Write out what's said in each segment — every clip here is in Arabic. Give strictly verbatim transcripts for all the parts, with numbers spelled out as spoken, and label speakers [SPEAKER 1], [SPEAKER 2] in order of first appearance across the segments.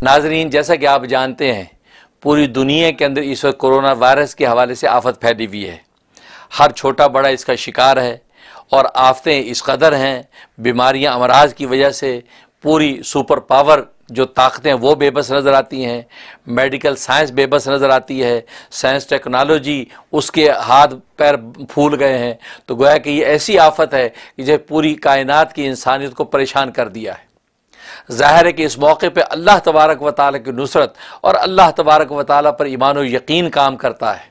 [SPEAKER 1] नाजरीन, जैसा कि आप जानते हैं पूरी दुनिया के अंदर इस वक्त कोरोना वायरस के हवाले से आफत फैली हुई है। हर छोटा बड़ा इसका शिकार है और आफतें इस कदर हैं, बीमारियां अमराज की वजह से पूरी सुपर पावर जो ताकतें वो बेबस नज़र आती हैं, मेडिकल साइंस बेबस नज़र आती है, साइंस टेक्नोलॉजी उसके हाथ पैर फूल गए हैं। तो गोया कि ये ऐसी आफत है कि जो पूरी कायनात की इंसानियत को परेशान कर दिया है। ज़ाहिर है कि इस मौके पे अल्लाह तबारक व तआला की नुसरत और अल्लाह तबारक व तआला पर ईमान और यकीन काम करता है।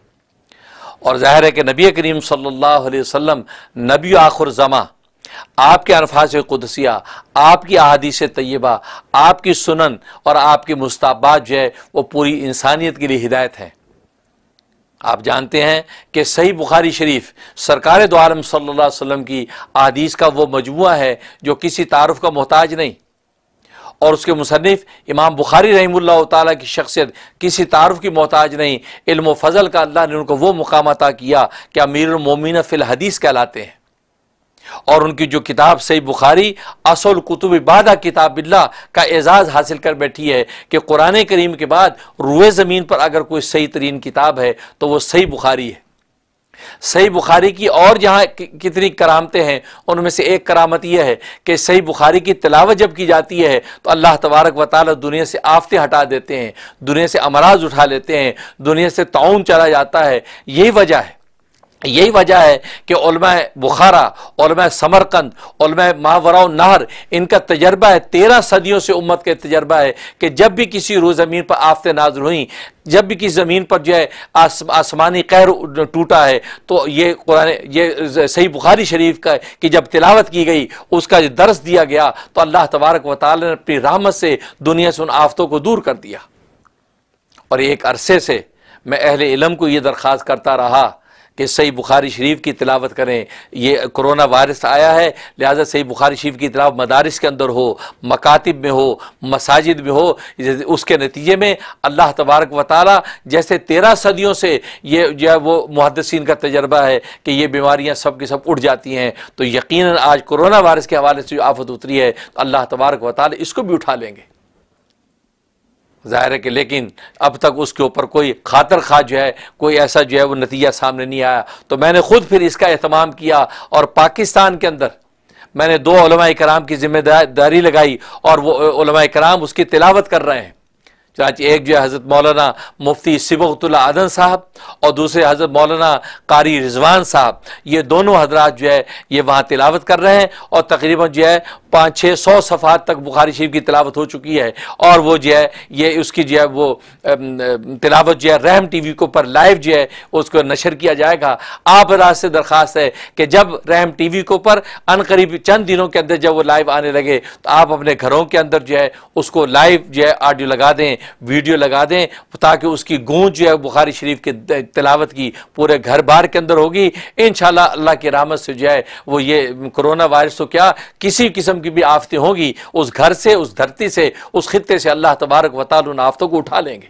[SPEAKER 1] और ज़ाहिर है कि नबी करीम सल्लल्लाहु अलैहि वसल्लम नबी आखिर ज़मा, आपके अल्फाज़ क़ुदसिया, आपकी अहादीस तय्यबा, आपकी सुनन और आपकी मुस्ताबात जो है वो पूरी इंसानियत के लिए हिदायत है। आप जानते हैं कि सही बुखारी शरीफ सरकार दो आलम सल्लल्लाहु अलैहि वसल्लम की अहादीस का वो मजमुआ है जो किसी तारुफ का मोहताज नहीं, और उसके मुसन्निफ इमाम बुखारी रहमतुल्लाह ताला की शख्सियत किसी तारुफ की मोहताज नहीं। इल्म व फजल का अल्लाह ने उनको वो मुकाम अता किया कि अमीरुल मोमिनीन फिल हदीस कहलाते हैं। और उनकी जो किताब सही बुखारी असुल कुतुब बादा किताबिल्लाह का एजाज़ हासिल कर बैठी है कि कुरान करीम के बाद रुए ज़मीन पर अगर कोई सही तरीन किताब है तो वो सही बुखारी है। सही बुखारी की और जहाँ कितनी करामतें हैं, उनमें से एक करामत यह है कि सही बुखारी की तिलावत जब की जाती है तो अल्लाह तबारक व तआला दुनिया से आफतें हटा देते हैं, दुनिया से अमराज उठा लेते हैं, दुनिया से ताउन चला जाता है। यही वजह है यही वजह है कि उलमा बुखारा, उलमा समरकंद, उलमा मावराउ नहर, इनका तजर्बा है, तेरह सदियों से उम्मत का तजर्बा है कि जब भी किसी रोज़ ज़मीन पर आफतें नाज़िल हुई, जब भी किसी ज़मीन पर जो है आस, आसमानी कहर टूटा है, तो ये कुरान ये सही बुखारी शरीफ का की जब तिलावत की गई, उसका जो दर्स दिया गया, तो अल्लाह तबारक व तआला ने अपनी रहमत से दुनिया से उन आफतों को दूर कर दिया। और एक अरसे से मैं अहले इल्म को ये दरख्वास्त करता रहा कि सही बुखारी शरीफ की तिलावत करें। ये कोरोना वायरस आया है, लिहाजा सही बुखारी शरीफ की तिलावत मदारिस के अंदर हो, मकातिब में हो, मसाजिद में हो। उसके नतीजे में अल्लाह तबारक व तआला जैसे तेरह सदियों से ये जो है वो मुहद्दिसीन का तजर्बा है कि ये बीमारियां सब की सब उड़ जाती हैं, तो यकीनन आज कोरोना वायरस के हवाले से जो आफत उतरी है तो अल्लाह तबारक व तआला इसको भी उठा लेंगे। ज़ाहिर है कि लेकिन अब तक उसके ऊपर कोई खातर खा जो है कोई ऐसा जो है वो नतीजा सामने नहीं आया। तो मैंने खुद फिर इसका एहतमाम किया और पाकिस्तान के अंदर मैंने दो उलमाए कराम की जिम्मेदारी लगाई और वो उलमाए कराम उसकी तिलावत कर रहे हैं। चाहे एक जो है हज़रत मौलाना मुफ्ती सिबगतुल्लाह आदन साहब और दूसरे हज़रत मौलाना कारी रिजवान साहब, ये दोनों हजरात जो है ये वहाँ तिलावत कर रहे हैं और तकरीबन जो है पाँच छः सौ सफ़ात तक बुखारी शरीफ की तिलावत हो चुकी है। और वो जो है ये उसकी जो है वो तिलावत जो है रहम टी वी के ऊपर लाइव जो है उसको नशर किया जाएगा। आप हजरात से दरख्वास्त है कि जब रहम टी वी के ऊपर अनकरीब चंद दिनों के अंदर जब वो लाइव आने लगे तो आप अपने घरों के अंदर जो है उसको लाइव जो है ऑडियो लगा दें, वीडियो लगा दें, ताकि उसकी गूंज जो है बुखारी शरीफ के तिलावत की पूरे घर बार के अंदर होगी। इंशाअल्लाह अल्लाह की रहमत से जो है वो ये कोरोना वायरस तो क्या किसी किस्म की भी आफतें होगी उस घर से, उस धरती से, उस खित्ते से अल्लाह तबारक व तआला उन आफतों को उठा लेंगे।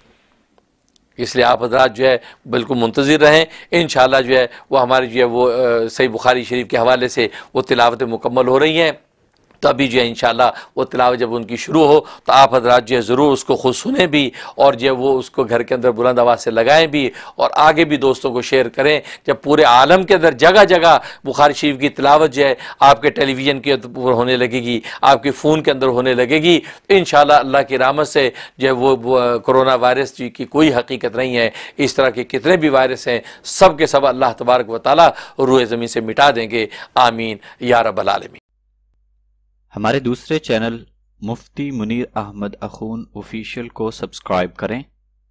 [SPEAKER 1] इसलिए आप हज़रात जो है बिल्कुल मुंतज़िर रहें। इंशाअल्लाह जो है वो हमारी जो है वो सही बुखारी शरीफ के हवाले से वो तिलावतें मुकम्मल हो रही हैं। तो अभी जो है इंशाअल्लाह वो तिलावत जब उनकी शुरू हो तो आप हज़रात जो है ज़रूर उसको खुद सुने भी और जो है वो उसको घर के अंदर बुलंद आवाज़ से लगाएं भी और आगे भी दोस्तों को शेयर करें। जब पूरे आलम के अंदर जगह जगह बुखारी शरीफ की तिलावत जो है आपके टेलीविज़न के ऊपर होने लगेगी, आपके फ़ोन के अंदर होने लगेगी, तो इंशाअल्लाह अल्लाह की रहमत से जो है वो कोरोना वायरस जी की कोई हकीकत नहीं है। इस तरह के कितने भी वायरस हैं सब के सब अल्लाह तबारक व तआला रूए ज़मीन से मिटा देंगे। आमीन या रब्बल आलमीन।
[SPEAKER 2] हमारे दूसरे चैनल मुफ्ती मुनीर अहमद अखून ऑफिशियल को सब्सक्राइब करें।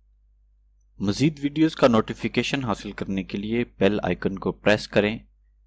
[SPEAKER 2] मज़ीद वीडियोस का नोटिफिकेशन हासिल करने के लिए बेल आइकन को प्रेस करें।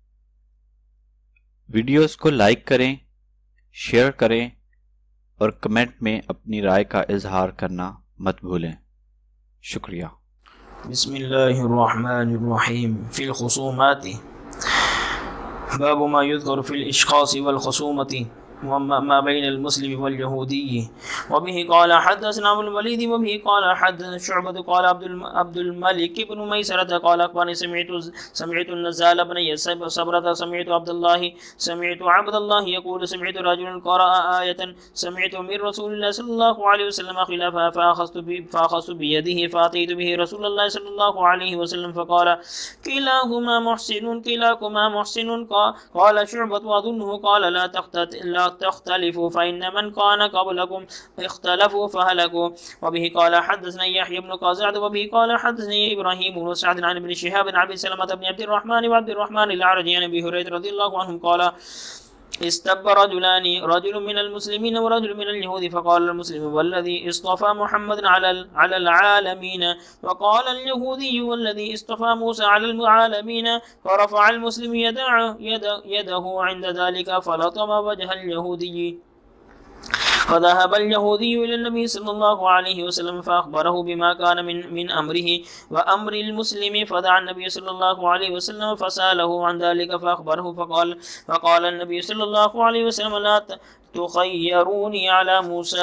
[SPEAKER 2] वीडियोस को लाइक करें, शेयर करें और कमेंट में अपनी राय का इजहार करना मत भूलें। शुक्रिया।
[SPEAKER 3] बिस्मिल्लाहिर्रहमानिर्रहीम। फिल खुसूमाती बाबु मा युज़करु फिल इश्क़ासी वल खुसूमती मा बैन अल-मुस्लिम वल यहूदी। वबिही क़ाल हद्दसना अबुल वलीद वबिही क़ाल हद्दसना शुअबा क़ाल अब्दुल अब्दुल मलिक इब्न मैसरह क़ाल अख़बरनी समिअतु समिअतु नज़ाल इब्न यसब सबरह समिअतु अब्दुल्लाह समिअतु अब्दुल्लाह यक़ूल समिअतु रजुलन क़रअ आयतन समिअतु मिन रसूलिल्लाह सल्लल्लाहु अलैहि वसल्लम खिलाफ़हा फ़अख़ज़तु बि फ़अख़ज़तु बियदिही फ़अतैतु बिही रसूलल्लाह सल्लल्लाहु अलैहि वसल्लम फ़क़ाल किलाहुमा मुहसिनुन किलाकुमा मुहसिनुन क़ाल शुअबा अज़ुन्नुहु क़ाल ला तख़्तत ला तख़्तलिफ़ू फ़इन्न मन कान क़ब्लकुम इख़्तलफ़ू फ़हलकू। वबिही क़ाल हद्दसना यहया इब्न क़ज़अद वबिही क़ाल हद्दसनी इब्राहीम इब्न सअद अन इब्न शिहाब अन अबी सलमह इब्न अब्दिर्रहमान व अब्दिर्रहमान अल-अरजी अन अबी हुरैरह रज़ियल्लाहु अन्हु क़ाल इस्तब्ब रजुलानि रजुलुन मिनल मुस्लिमीन व रजुलुन मिनल यहूदी फ़क़ाल अल-मुस्लिमु वल्लज़ी इस्तफ़ा मुहम्मदन अलल अलल आलमीन व क़ाल अल-यहूदी वल्लज़ी इस्तफ़ा मूसा अलल आलमीन फ़रफ़अ अल-मुस्लिमु यदहु इंद ज़ालिका फ़लतम वजह अल-यहूदी फ़ज़हब अल-यहूदी इला नबी सल्लल्लाहु अलैहि वसल्लम फ़अख़बरहु बिमा कान मिन मिन अम्रिही व अम्रि अल-मुस्लिमी फ़दअ अन-नबी सल्लल्लाहु अलैहि वसल्लम फ़सअलहु अन ज़ालिका फ़अख़बरहु फ़क़ाल फ़क़ाल अन-नबी सल्लल्लाहु अलैहि वसल्लम ला तुख़य्यरूनी अला मूसा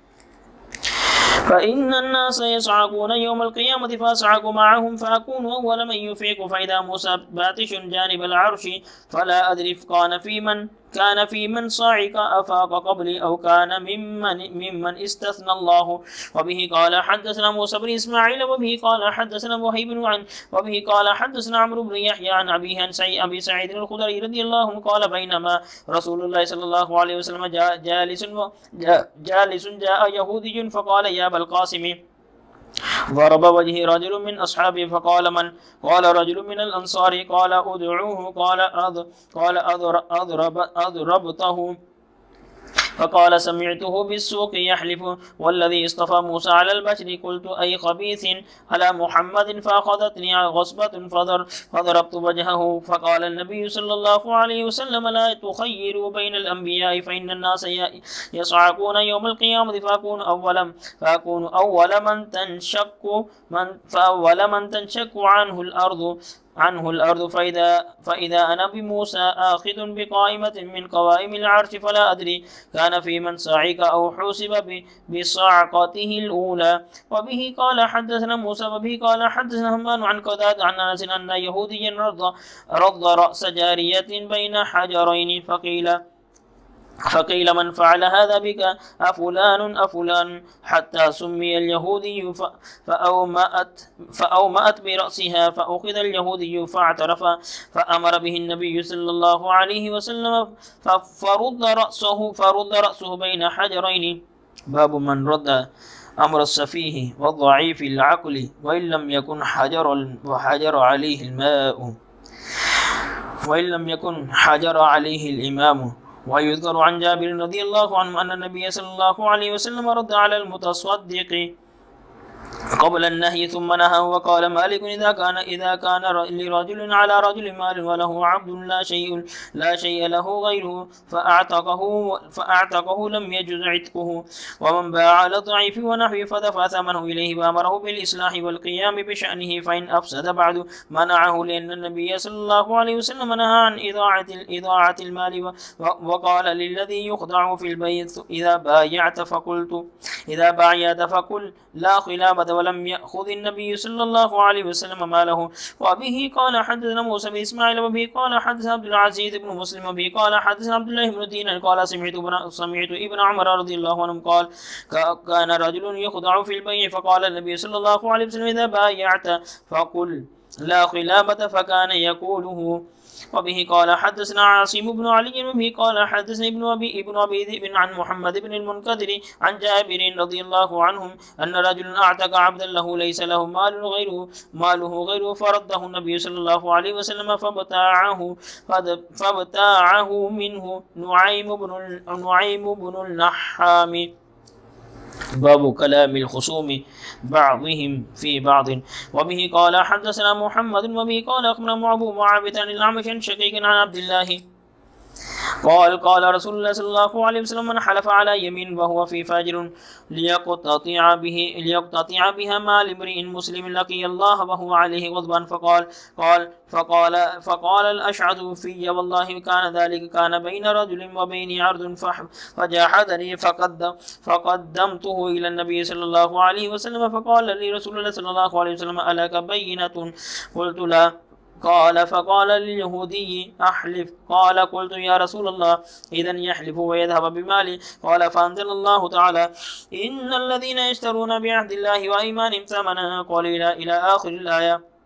[SPEAKER 3] फ़इन्न अन्नास यसअकून यौमल क़ियामति फ़असअकु मअहुम फ़अकूनु अव्वल मन युफ़ीक़ु फ़इज़ा मूसा बातिशुन जानिबल अर्शि फ़ला अदरी कान फ़ीमन कान फ़ीमन साइक़ अफ़ाक़ क़ब्ली औ कान मिम्मन मिम्मन इस्तस्ना अल्लाह। वबिही क़ाल हद्दसना मूसा इब्न इस्माईल वबिही क़ाल हद्दसना वहीब अन वबिही क़ाल हद्दसना अम्रु इब्न यहया अन अबीही अन सई अबी सईद अल-खुदरी रज़ियल्लाहु अन्हु क़ाल बैनमा रसूलुल्लाह सल्लल्लाहु अलैहि वसल्लम जालिसुन जालिसुन जाअ यहूदियुन फ़क़ाल या अबल क़ासिम ضرب وجهه رجل من أصحابه فقال من قال رجل من الأنصار قال أدعوه قال أض قال أضرب أضربته فقال سمعته بالسوق يحلف والذي اصطفى موسى على البشر قلت أي خبيث على محمد فأخذتني غصبة فضر فضربت وجهه فقال النبي صلى الله عليه وسلم لا تخيروا بين الأنبياء فإن الناس يصعقون يوم القيامة فأكون أول فأكون أول من تنشق من فأول من تنشق عنه الأرض عنه الأرض فإذا فإذا أنا بموسى آخذ بقائمة من قوائم العرش فلا أدري كان في من صعق أو حوسب بصعقته الأولى. وبه قال حدثنا موسى وبه قال حدثنا همام عن قتادة عن أنس أن يهوديا رض رض رأس جارية بين حجرين فقيل فقيل من فعل هذا بك أفلان أفلان حتى سمي اليهودي فأومأت فأومأت برأسها فأخذ اليهودي فاعترف فأمر به النبي صلى الله عليه وسلم فرد رأسه فرد رأسه بين حجرين. باب من رد أمر السفيه والضعيف العقل وإن لم يكن حجر وحجر عليه الماء وإن لم يكن حجر عليه الإمام. ويذكر عن جابر رضي الله عنه أن النبي صلى الله عليه وسلم رد على المتصدق قبل النهي ثم نهى. وقال مالك إذا كان إذا كان لرجل على رجل مال وله عبد لا شيء لا شيء له غيره فأعتقه فأعتقه لم يجز عتقه ومن باع على الضعيف ونحوه فدفع ثمنه إليه وأمره بالإصلاح والقيام بشأنه فإن أفسد بعد منعه لأن النبي صلى الله عليه وسلم نهى عن إضاعة إضاعة المال. وقال للذي يخدع في البيت إذا بايعت فقلت إذا بايعت فقل لا خلافة ولم يأخذ النبي صلى الله عليه وسلم ماله. وبه قال حدثنا موسى بن إسماعيل وبه قال حدثنا عبد العزيز بن مسلم وبه قال حدثنا عبد الله بن دينار قال سمعت ابن سمعت ابن عمر رضي الله عنه قال كان رجل يخدع في البيع فقال النبي صلى الله عليه وسلم إذا بايعت فقل لا خلافة فكان يقوله. وبه قال حدثنا عاصم بن علي وبه قال حدثنا ابن أبي ابن أبي ذئب عن محمد بن المنكدر عن جابر رضي الله عنهم أن رجلا أعتق عبدا له ليس له مال غيره ماله غيره فرده النبي صلى الله عليه وسلم فابتاعه فابتاعه منه نعيم بن نعيم بن النحام. باب كلام الخصوم بعضهم في بعض. وبه قال حدثنا محمد وبه قال أخبرنا أبو معاوية عن الأعمش عن شقيق عن عبد الله قال قال رسول الله صلى الله عليه وسلم من حلف على يمين وهو في فاجر ليقتطع به ليقتطع بها مال امرئ مسلم لقي الله وهو عليه غضبان فقال قال فقال فقال الأشعث في والله كان ذلك كان بين رجل وبيني عرض فجاحدني فقد فقدمته إلى النبي صلى الله عليه وسلم فقال لي رسول الله صلى الله عليه وسلم ألك بينة؟ قلت لا. قال فقال لليهودي أحلف؟ قال قلت يا رسول الله إذن يحلف ويذهب بمالي. قال فأنزل الله تعالى إن الذين يشترون بعهد الله وأيمانهم ثمنا قليلا إلى آخر الآية.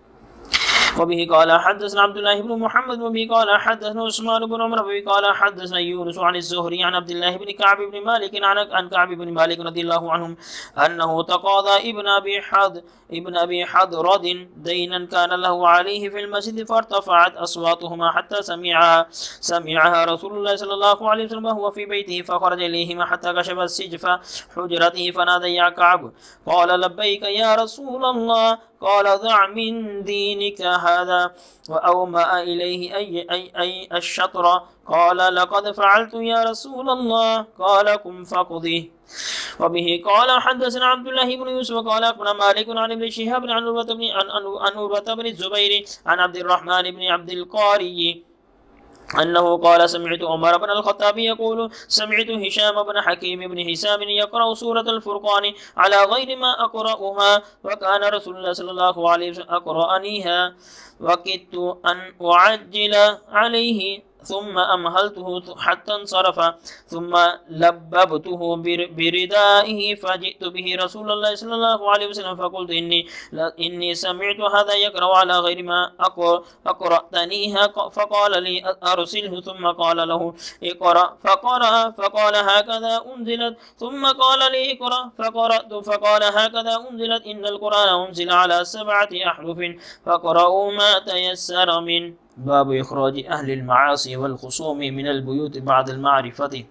[SPEAKER 3] وبه قال حدثنا عبد الله بن محمد وبه قال حدثنا عثمان بن عمر وبه قال حدثنا يونس عن الزهري عن عبد الله بن كعب بن مالك عن كعب بن مالك رضي الله عنهم أنه تقاضى ابن أبي حد ابن أبي حضرد دينا كان له عليه في المسجد فارتفعت أصواتهما حتى سمعها سمعها رسول الله صلى الله عليه وسلم وهو في بيته فخرج إليهما حتى كشف السجف حجرته فنادى يا كعب قال لبيك يا رسول الله. قال ضع من دينك هذا وأومأ إليه أي, أي, أي الشطر. قال لقد فعلت يا رسول الله. قال قم فقضه. وبه قال حدثنا عبد الله بن يوسف قال أخبرنا مالك عن ابن شهاب عن عروة بن عن عروة بن الزبير عن عبد الرحمن بن عبد القاري أنه قال سمعت عمر بن الخطاب يقول سمعت هشام بن حكيم بن حسام يقرأ سورة الفرقان على غير ما أقرأها وكان رسول الله صلى الله عليه وسلم أقرأنيها وكدت أن أعجل عليه ثم أمهلته حتى انصرف ثم لببته بردائه فجئت به رسول الله صلى الله عليه وسلم فقلت إني إني سمعت هذا يقرأ على غير ما أقرأتنيها فقال لي أرسله ثم قال له اقرأ فقرأ فقال هكذا أنزلت ثم قال لي اقرأ فقرأت فقال هكذا أنزلت إن القرآن أنزل على سبعة أحرف فقرأوا ما تيسر من. باب إخراج أهل المعاصي والخصوم من البيوت بعد المعرفة.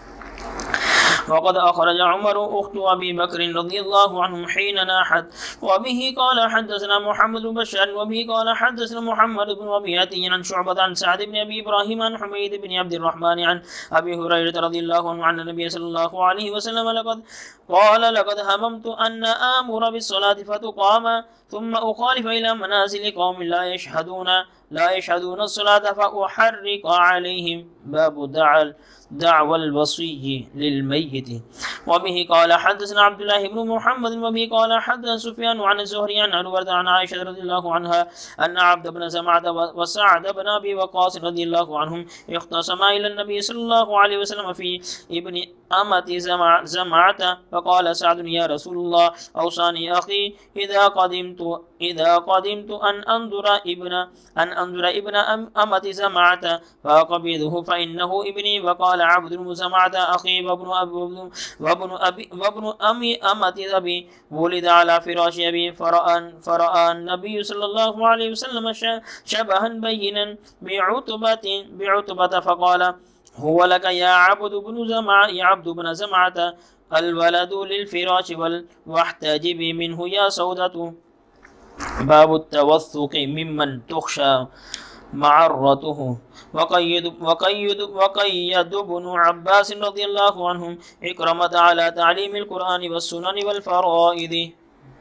[SPEAKER 3] وقد أخرج عمر أخت أبي بكر رضي الله عنهم حين ناحت. وبه قال حدثنا محمد بن بشار وبه قال حدثنا محمد بن أبي عتي عن شعبة عن سعد بن أبي إبراهيم عن حميد بن عبد الرحمن عن أبي هريرة رضي الله عنه عن النبي صلى الله عليه وسلم لقد قال لقد هممت أن آمر بالصلاة فتقام ثم أخالف إلى منازل قوم لا يشهدون لا يشهدون الصلاة فأحرق عليهم. باب دعل دعوى الوصي للميت. وبه قال حدثنا عبد الله بن محمد وبه قال حدثنا سفيان عن الزهري عن عروة عن عائشة رضي الله عنها أن عبد بن زمعة وسعد بن أبي وقاص رضي الله عنهم اختصما إلى النبي صلى الله عليه وسلم في ابن أمة زمع زمعة فقال سعد يا رسول الله أوصاني أخي إذا قدمت إذا قدمت أن أنظر ابن أن أنظر ابن أمة زمعة فأقبضه فإنه ابني. وقال عبد بن زمعة أخي وابن أبي وابن أبي وابن أمي أمة أبي ولد على فراش أبي فرأى فرأى النبي صلى الله عليه وسلم شبها بينا بعتبة بعتبة فقال هو لك يا عبد بن زمعة يا عبد بن زمعة الولد للفراش واحتجب منه يا سودة. باب التوثق ممن تخشى معرته. وقيد وقيد وقيد ابن عباس رضي الله عنهم إكرمة على تعليم القرآن والسنن والفرائض.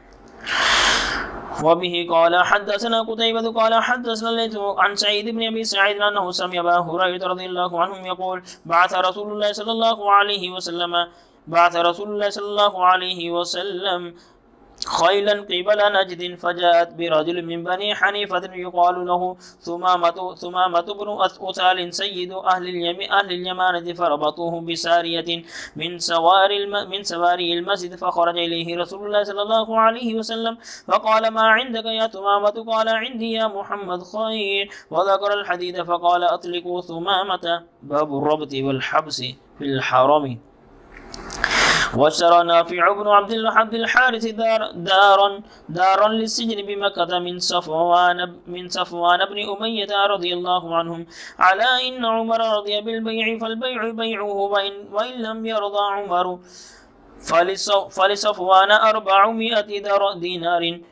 [SPEAKER 3] وبه قال حدثنا قتيبة قال حدثنا الليث عن سعيد بن أبي سعيد أنه سمع أبا هريرة رضي الله عنهم يقول بعث رسول الله صلى الله عليه وسلم بعث رسول الله صلى الله عليه وسلم خيلا قبل نجد فجاءت برجل من بني حنيفة يقال له ثمامة ثمامة بن أثال سيد أهل اليمن أهل اليمانة فربطوه بسارية من سوار الم من سواري المسجد فخرج إليه رسول الله صلى الله عليه وسلم فقال ما عندك يا ثمامة؟ قال عندي يا محمد خير وذكر الحديث فقال أطلقوا ثمامة. باب الربط والحبس في الحرم. واشترى نافع بن عبد عبد الحارث دار دارا دارا للسجن بمكة من صفوان من صفوان بن أمية رضي الله عنهم على إن عمر رضي بالبيع فالبيع بيعه وإن, وإن لم يرضى عمر فلصفوان أربعمائة دينار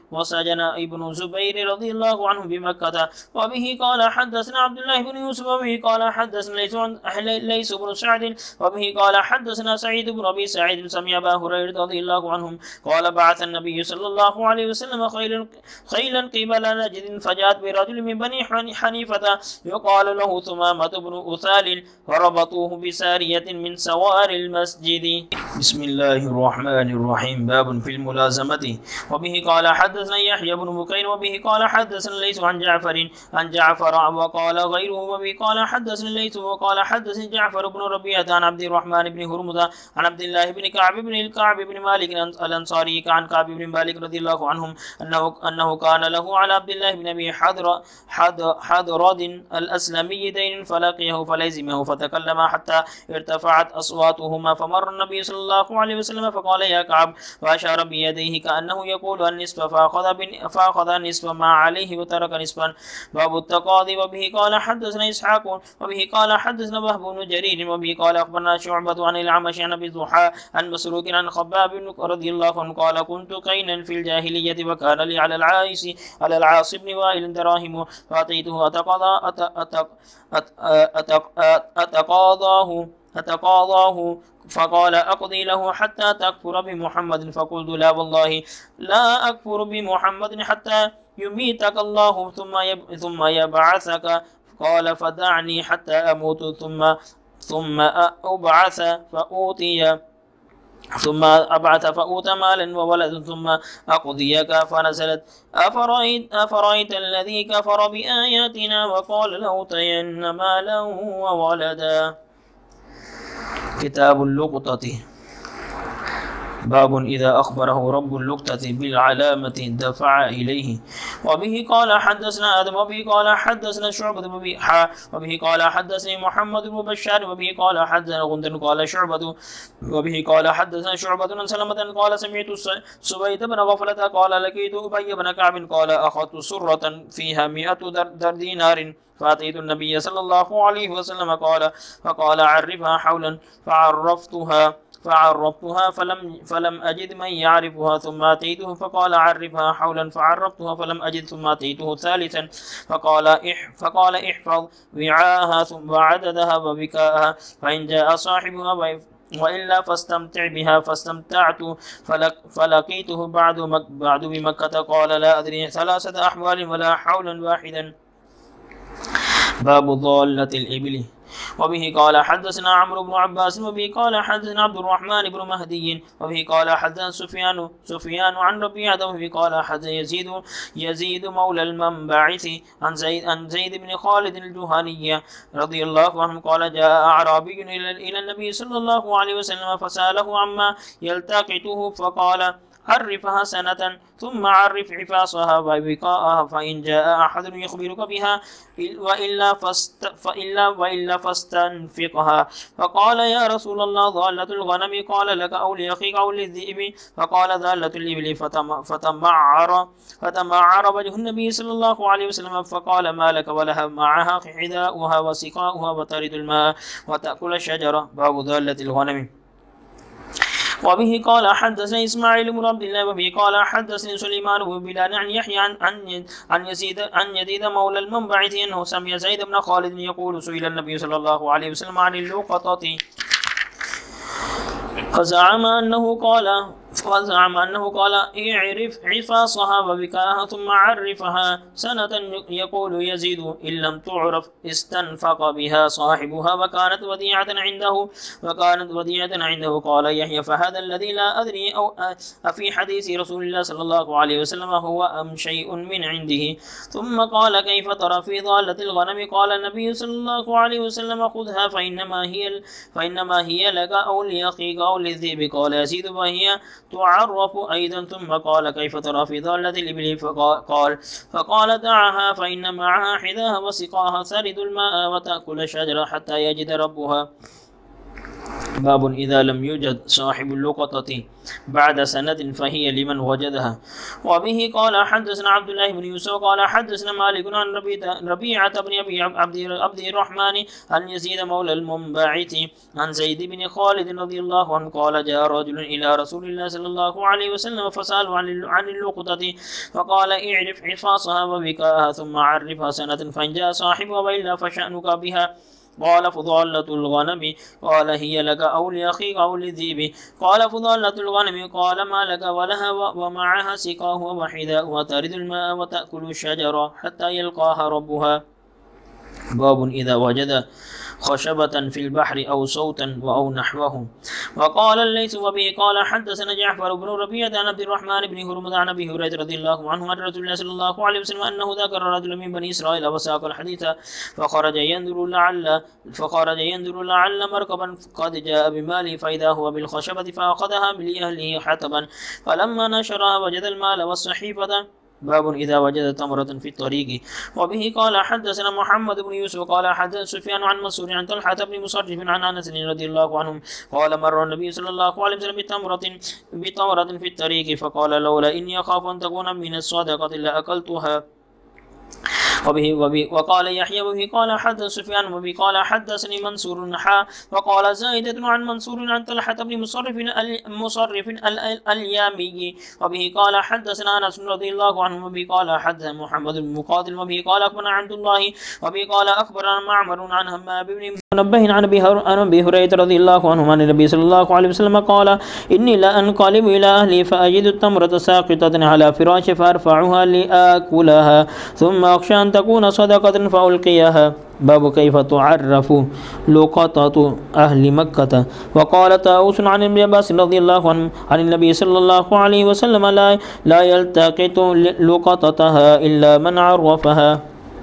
[SPEAKER 3] وسجن ابن زبير رضي الله عنه بمكة. وبه قال حدثنا عبد الله بن يوسف وبه قال حدثنا ليث بن سعد وبه قال حدثنا سعيد بن أبي سعيد سمع أبا هريرة رضي الله عنهم قال بعث النبي صلى الله عليه وسلم خيلا خيلا قبل نجد فجاءت برجل من بني حنيفة يقال له ثمامة بن أثال فربطوه بسارية من سوار المسجد. بسم الله الرحمن الرحيم. باب في الملازمة. وبه قال حدثنا يحيى بن بكير وبه قال حدثنا ليث عن جعفر عن جعفر وقال غيره وبه قال حدثنا ليث وقال حدثني جعفر بن ربيعة عن عبد الرحمن بن هرمز عن عبد الله بن كعب بن الكعب بن مالك الأنصاري عن كعب بن مالك رضي الله عنهم أنه أنه كان له على عبد الله بن أبي حضر حضراد الأسلمي دين فلقيه فلزمه فتكلم حتى ارتفعت أصواتهما فمر النبي صلى الله عليه وسلم فقال يا كعب وأشار بيديه كأنه يقول النصف فأخذ فأخذ النصف ما عليه وترك نصفا. باب التقاضي. وبه قال حدثنا إسحاق وبه قال حدثنا وهب بن جرير وبه قال أخبرنا شعبة عن الأعمش عن أبي الضحى عن مسروق عن خباب رضي الله عنه قال كنت قينا في الجاهلية وكان لي على العاص على العاص بن وائل دراهم فأعطيته أتقاضى أتقاضاه أتقاضاه فقال أقضي له حتى تكفر بمحمد فقلت لا والله لا أكفر بمحمد حتى يميتك الله ثم ثم يبعثك. قال فدعني حتى أموت ثم ثم أبعث فأوتي ثم أبعث فأوت مالا وولد ثم أقضيك. فنزلت أفرأيت, أفرأيت الذي كفر بآياتنا وقال لأوتين مالا وولدا. كتاب اللقطة. باب إذا أخبره رب اللقطة بالعلامة دفع إليه. وبه قال حدثنا آدم وبه قال حدثنا شعبة وبه قال حدثني محمد بن بشار وبه قال حدثنا غندر قال شعبة وبه قال حدثنا شعبة عن سلمة قال سمعت سبيت بن غفلة قال لقيت أبي بن كعب قال أخذت سرة فيها مئة دينار فأتيت النبي صلى الله عليه وسلم قال فقال عرفها حولا فعرفتها فعرفتها فلم فلم أجد من يعرفها ثم أتيته فقال عرفها حولا فعرفتها فلم أجد ثم أتيته ثالثا فقال إح فقال احفظ وعاها ثم عددها وبكاءها فإن جاء صاحبها وإلا فاستمتع بها فاستمتعت فلق فلقيته بعد بعد بمكة قال لا أدري ثلاثة أحوال ولا حولا واحدا. باب ضالة الإبل. وبه قال حدثنا عمرو بن عباس وبه قال حدثنا عبد الرحمن بن مهدي وبه قال حدثنا سفيان سفيان عن ربيعة وبه قال حدثنا يزيد يزيد مولى المنبعث عن زيد عن زيد بن خالد الجهني رضي الله عنه قال جاء أعرابي إلى إلى النبي صلى الله عليه وسلم فسأله عما يلتقطه فقال عرفها سنة ثم عرف حفاظها وبقاءها فإن جاء أحد يخبرك بها وإلا فاست فإلا وإلا فاستنفقها. فقال يا رسول الله ضالة الغنم قال لك أو لأخيك أو للذئب فقال ضالة الإبل فتمعر فتمعر وجه النبي صلى الله عليه وسلم فقال ما لك ولها معها حذاؤها وسقاؤها وترد الماء وتأكل الشجرة. باب ضالة الغنم. وبه قال حدثنا إسماعيل بن عبد الله وبه قال حدثني سليمان بن بلال عن يحيى عن عن عن يزيد عن يزيد مولى المنبعث أنه سمع زيد بن خالد يقول سئل النبي صلى الله عليه وسلم عن اللقطة فزعم أنه قال فزعم أنه قال اعرف عفاصها وبكاءها ثم عرفها سنة يقول يزيد إن لم تعرف استنفق بها صاحبها وكانت وديعة عنده وكانت وديعة عنده. قال يحيى فهذا الذي لا أدري أو أفي حديث رسول الله صلى الله عليه وسلم هو أم شيء من عنده. ثم قال كيف ترى في ضالة الغنم؟ قال النبي صلى الله عليه وسلم خذها فإنما هي فإنما هي لك أو لأخيك أو للذئب. قال يزيد وهي تعرف أيضا. ثم قال كيف ترى في ضالة الإبل؟ فقال فقال دعها فإن معها حذاها وسقاها ترد الماء وتأكل الشجرة حتى يجد ربها. باب إذا لم يوجد صاحب اللقطة بعد سنة فهي لمن وجدها. وبه قال حدثنا عبد الله بن يوسف قال حدثنا مالك عن ربيعة بن أبي عبد الرحمن عن يزيد مولى المنبعث عن زيد بن خالد رضي الله عنه قال جاء رجل إلى رسول الله صلى الله عليه وسلم فسأله عن اللقطة فقال اعرف حفاظها وبكاءها ثم عرفها سنة فإن جاء صاحبها وإلا فشأنك بها. قال فضالة الغنم قال هي لك أو لأخيك أو للذئب. قال فضالة الغنم قال ما لك ولها ومعها سقاه وحذاء ترد الماء وتأكل الشجرة حتى يلقاها ربها. باب إذا وجد خشبة في البحر أو صوتا أو نحوه. وقال الليث وبه قال حدثنا جعفر بن ربيعة عن عبد الرحمن بن هرمز عن أبي هريرة رضي الله عنه عن رسول الله صلى الله عليه وسلم أنه ذكر رجل من بني إسرائيل وساق الحديث فخرج ينظر لعل فخرج ينظر لعل مركبا قد جاء بماله فإذا هو بالخشبة فأخذها لأهله حطبا فلما نشرها وجد المال والصحيفة. باب إذا وجد تمرة في الطريق. وبه قال حدثنا محمد بن يوسف قال حدث سفيان عن منصور عن طلحة بن مصرف عن أنس رضي الله عنهم قال مر النبي صلى الله عليه وسلم بتمرة بتمرة في الطريق فقال لولا إني أخاف أن تكون من الصدقة لأكلتها. وبه وبه وقال يحيى وبه قال حدث سفيان وبه قال حدثني منصور حا وقال زائدة عن منصور عن طلحة بن مصرف مصرف اليامي وبه قال حدثنا أنس رضي الله عنه وبه قال حدث محمد بن مقاتل وبه قال أخبرنا عبد الله وبه قال أخبرنا معمر عن همام بن منبه عن أبي هريرة رضي الله عنه عن النبي صلى الله عليه وسلم قال إني لا أنقلب إلى أهلي فأجد التمرة ساقطة على فراش فأرفعها لآكلها ثم أخشى أن تكون صدقة فألقيها. باب كيف تعرف لقطة أهل مكة. وقال طاووس عن ابن عباس رضي الله عنه عن النبي صلى الله عليه وسلم لا لا يلتقط لقطتها إلا من عرفها.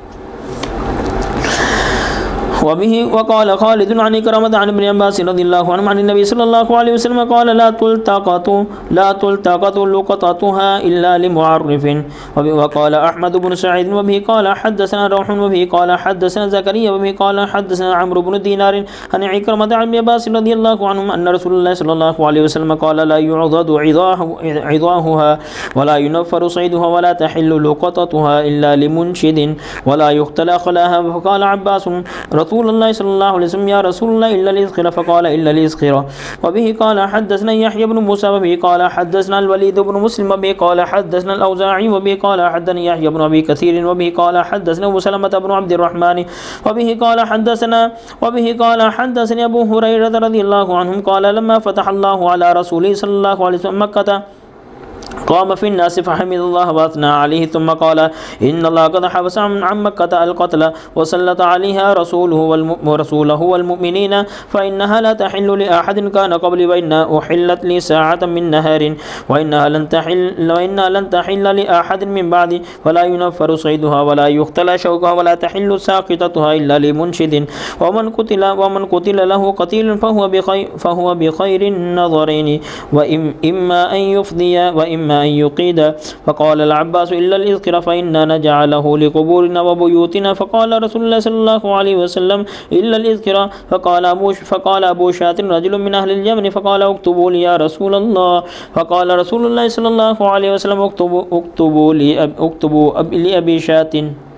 [SPEAKER 3] وبه وقال خالد عن إكرمة عن ابن عباس رضي الله عنه عن النبي صلى الله عليه وسلم قال لا تلتقط لا تلتقط لقطتها إلا لمعرف. وقال أحمد بن سعيد وبه قال حدثنا روح وبه قال حدثنا زكريا وبه قال حدثنا عمرو بن دينار عن إكرمة عن ابن عباس رضي الله عنهم أن رسول الله صلى الله عليه وسلم قال لا يعضد عضاهها ولا ينفر صيدها ولا تحل لقطتها إلا لمنشد ولا يختلى خلاها. فقال عباس رسول الله صلى الله عليه وسلم يا رسول الله إلا الإذخر فقال إلا الإذخر. وبه قال حدثنا يحيى بن موسى وبه قال حدثنا الوليد بن مسلم وبه قال حدثنا الأوزاعي وبه قال حدثنا يحيى بن أبي كثير وبه قال حدثنا أبو سلمة بن عبد الرحمن وبه قال حدثنا وبه قال حدثني أبو هريرة رضي الله عنهم قال لما فتح الله على رسوله صلى الله عليه وسلم مكة قام في الناس فحمد الله واثنى عليه ثم قال إن الله قد حبس عن مكة القتل وسلط عليها رسوله ورسوله والمؤمنين فإنها لا تحل لأحد كان قبل وإنها أحلت لي ساعة من نهار وإنها لن تحل وإنها لن تحل لأحد من بعد ولا ينفر صيدها ولا يختلى شوكها ولا تحل ساقطتها إلا لمنشد ومن قتل ومن قتل له قتيل فهو بخير فهو بخير النظرين وإما أن يفضي وإما أن يقيد. فقال العباس إلا الإذخر فإنا نجعله لقبورنا وبيوتنا. فقال رسول الله صلى الله عليه وسلم إلا الإذخر. فقال أبو فقال أبو شاة رجل من أهل اليمن فقال اكتبوا لي يا رسول الله. فقال رسول الله صلى الله عليه وسلم اكتبوا اكتبوا لي اكتبوا لأبي شاة.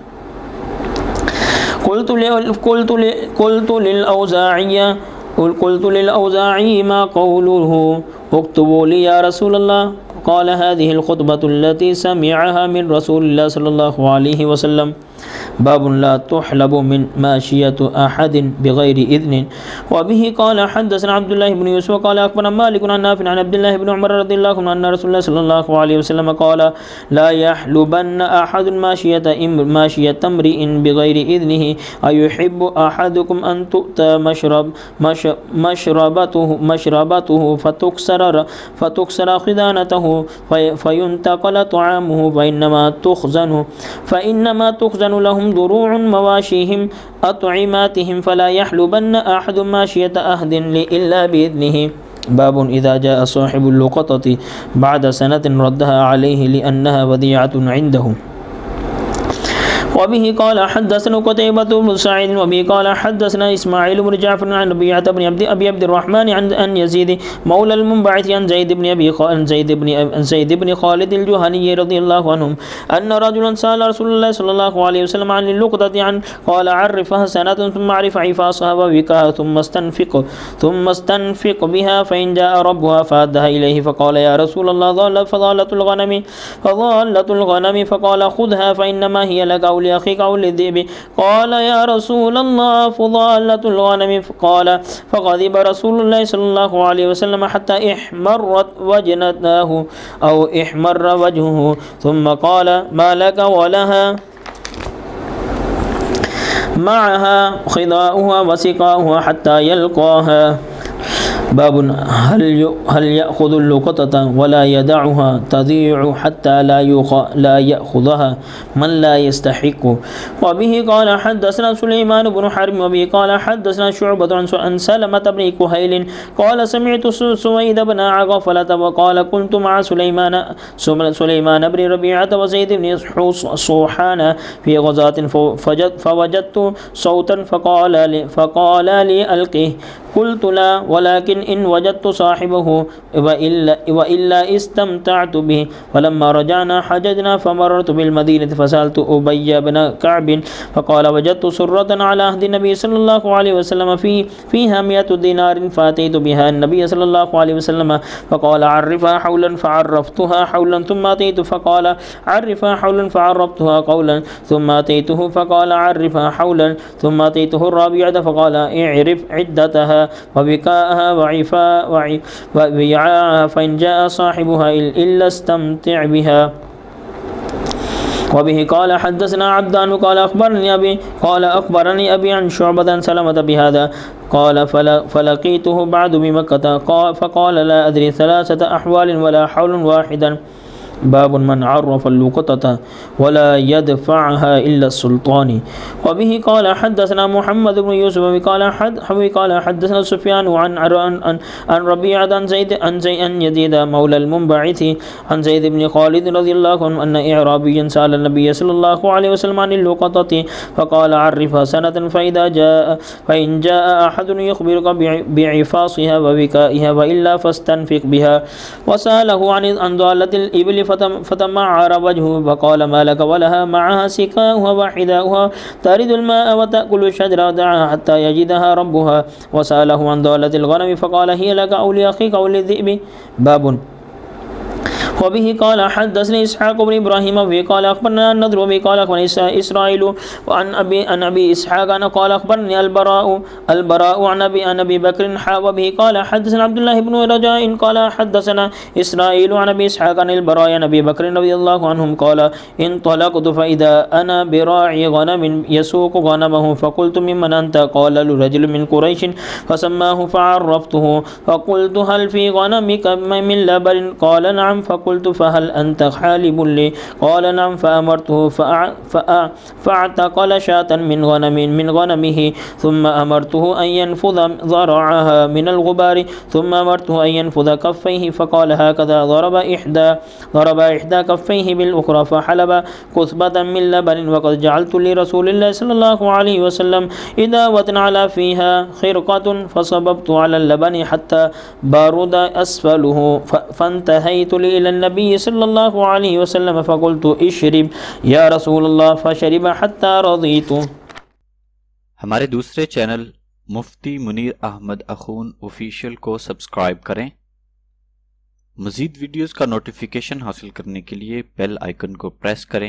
[SPEAKER 3] قلت قلت قلت للأوزاعي قلت للأوزاعي ما قوله اكتبوا لي يا رسول الله؟ قال هذه الخطبة التي سمعها من رسول الله صلى الله عليه وسلم. باب لا تحلب من ماشية أحد بغير إذن. وبه قال حدثنا عبد الله بن يوسف قال أخبرنا مالك عن نافع عن عبد الله بن عمر رضي الله عنه أن رسول الله صلى الله عليه وسلم قال لا يحلبن أحد ماشية ماشية امرئ بغير إذنه أيحب أحدكم أن تؤتى مشرب مش مشربته مشربته فتكسر فتكسر خزانته في فينتقل طعامه فإنما تخزن فإنما تخزن لهم ضروع مواشيهم أطعماتهم فلا يحلبن أحد ماشية أحد إلا بإذنه. باب إذا جاء صاحب اللقطة بعد سنة ردها عليه لأنها وديعة عنده. वबिही क़ाल हद्दसना क़ुतैबतु बिन सईद वबिही क़ाल हद्दसना इस्माईल बिन जाफ़र अन रबीअत बिन अब्द अबी अब्दुर्रहमान अन यज़ीद मौला अल-मुनबअथ अन ज़ैद बिन अबी अन ज़ैद बिन ज़ैद बिन खालिद अल-जुहनी रज़ियल्लाहु अन्हुम अन्न रजुलन सअल रसूलुल्लाह सल्लल्लाहु अलैहि वसल्लम अन लुक़तति अन क़ाल अरिफ़हा सनतन थुम्मा अरिफ़ इफ़ासहा व विकाहा थुम्मा इस्तनफ़िक़ थुम्मा इस्तनफ़िक़ बिहा फ़इन जाअ रब्बुहा फ़अद्दाहा इलैहि फ़क़ाल या रसूलल्लाह ज़ल्लत फ़ज़ालतुल गनमी फ़ज़ालतुल गनमी फ़क़ाल ख़ुذहा फ़इन्नमा हिय लका अव लिअख़ीका अव लिज़िबि क़ाल या रसूलल्लाह फ़ज़ालतुल गनमी क़ाल फ़ग़ज़िब रसूलुल्लाह सल्लल्लाहु अलैहि वसल्लम हत्ता इहमर्रत वजनताहु अव इहमर्र वजहुहु थुम्मा क़ाल मा लका व लहा मअहा ख़िदाउहा व सिक़ाउहा हत्ता यल्क़ाहा। बाब हल हल याख़ुज़ुल लुक़तता वला यदअहा तज़ीअ हत्ता ला ला याख़ुज़हा मन ला यस्तहिक़्क़ु। वबिही क़ाल हद्दसना सुलैमान बिन हर्ब वबिही क़ाल हद्दसना शुअबा अन सलमत बिन कुहैल क़ाल समिअतु सुवैद बिन गफ़लत व क़ाल कुन्तु मअ सुलैमान सुलैमान बिन रबीअत व ज़ैद बिन सूहान फ़ी ग़ज़ातिन फ़वजदतु सौतन फ़क़ाल लि फ़क़ाल लि अल्क़िह क़ुल्तु ला वलाकिन इन वजदतु साहिबहु व इल्ला व इल्ला इस्तमतअतु बिहि फलम्मा रजअना हजजना फमररतु बिल मदीनति फसअलतु उबय्य बिन कअब फ़क़ाल वजदतु सुर्रतन अला अहदि नबी सल्लल्लाहु अलैहि वसल्लम फ़ी फ़ीहा मिअतु दीनारिन फ़अतैतु बिहा नबी सल्लल्लाहु अलैहि वसल्लम फ़क़ाल अर्रिफ़हा हौलन फ़अर्रफ़्तुहा हौलन थुम्मा अतैतु फ़क़ाल अर्रिफ़हा हौलन फ़अर्रफ़्तुहा क़ौलन थुम्मा अतैतुहु फ़क़ाल अर्रिफ़हा हौलन थुम्मा अतैतुहु अर्राबिअत फ़क़ाल इअरिफ़ इद्दतहा वविकाअहा वइफ़ा वविआअहा फ़इन जाअ साहिबुहा इल्ला इस्तमतिअ बिहा। वबिही क़ाल हद्दसना अब्दान क़ाल अख़बरनी अबी क़ाल अख़बरनी अबी अन शुअबा अन सलमत बिहाज़ा क़ाल फ़लक़ीतुहु बअदु बिमक्कता फ़क़ाल ला अदरी सलासत अहवालिन वला हौलन वाहिदन। बाब मन अर्रफ़ लुक़तता वला यदफ़अहा इल्ला सुल्तानी। वबिही क़ाल हद्दसना मुहम्मद बिन यूसुफ क़ाल क़ाल हद्दसना सुफ़यान अन अन अन रबीअत अन ज़ैद अन ज़ैद अन यज़ीद मौला अल-मुनबअथ अन ज़ैद बिन खालिद रज़ियल्लाहु अन्हु अन्न अअराबिय्यन सअल नबी सल्लल्लाहु अलैहि वसल्लम अनिल लुक़तति फ़क़ाल अर्रिफ़हा सनतन फ़इज़ा जाअ फ़इन जाअ अहदुन युख़बिरुका बिइफ़ासिहा व विकाइहा व इल्ला फ़स्तनफ़िक़ बिहा व सअलहु अन दालतिल इब्ल फ़तमअर वजहुहु फ़क़ाल मा लक व लहा मअहा सिक़ाउहा व हिदाउहा तरिदुल माअ व तअकुलु शजरा दअहा हत्ता यजिदहा रब्बुहा व सअलहु अन दालतिल गनम फ़क़ाल हिय लक अव लिअख़ीका अव लिज़िबि। बाब वबिही क़ाल हद्दसनी इसहाक़ बिन इब्राहीम वबिही क़ाल अख़बरना अन-नज़्र वबिही क़ाल अख़बरनी इसराईल अन अबी अन अबी इसहाक़ अन क़ाल अख़बरनी अल-बराअ अल-बराअ अन अबी अन अबी बकर हा वबिही क़ाल हद्दसना अब्दुल्लाह इब्न रजाअ क़ाल हद्दसना इसराईल अन अबी इसहाक़ अन अल-बराअ अन अबी बकर रज़ियल्लाहु अन्हुम क़ाल इंतलक़तु फ़इज़ा अना बिराअि गनमिन यसूक़ु गनमहु फ़क़ुल्तु मिम्मन अंत क़ाल रजुलुन मिन क़ुरैश फ़सम्माहु फ़अर्रफ़्तुहु फ़क़ुल्तु हल फ़ी गनमिका मिन लबन क़ाल नअम फ़क़ुल्तु फ़हल अंत खालिबुन लि क़ाल नअम फ़अमरतुहु फ़अअतक़ल शातन मिन गनमिन मिन गनमिही थुम्मा अमरतुहु अन यनफ़ुज़ ज़रअहा मिनल गुबारि थुम्मा अमरतुहु अन यनफ़ुज़ कफ़्फ़ैहि फ़क़ाल हकज़ा ज़रब इह्दा ज़रब इह्दा कफ़्फ़ैहि बिल उख़रा फ़हलब कुस्बतन मिन लबन वक़द जअलतु लिरसूलिल्लाहि सल्लल्लाहु अलैहि वसल्लम इदावतन अला फ़ीहा ख़िरक़तुन फ़सबबतु अलल लबनि हत्ता बारुद अस्फ़लुहु फ़न्तहैतु इला नबी सल्लल्लाहु अलैहि वसल्लम फ़क़ुल्तु इश्रिब या रसूलल्लाह फ़शरिब हत्ता रज़ीतु।
[SPEAKER 2] हमारे दूसरे चैनल मुफ्ती मुनीर अहमद अख़ून ऑफिशियल को सब्सक्राइब करें। मज़ीद वीडियोस का नोटिफिकेशन हासिल करने के लिए बेल आइकन को प्रेस करें।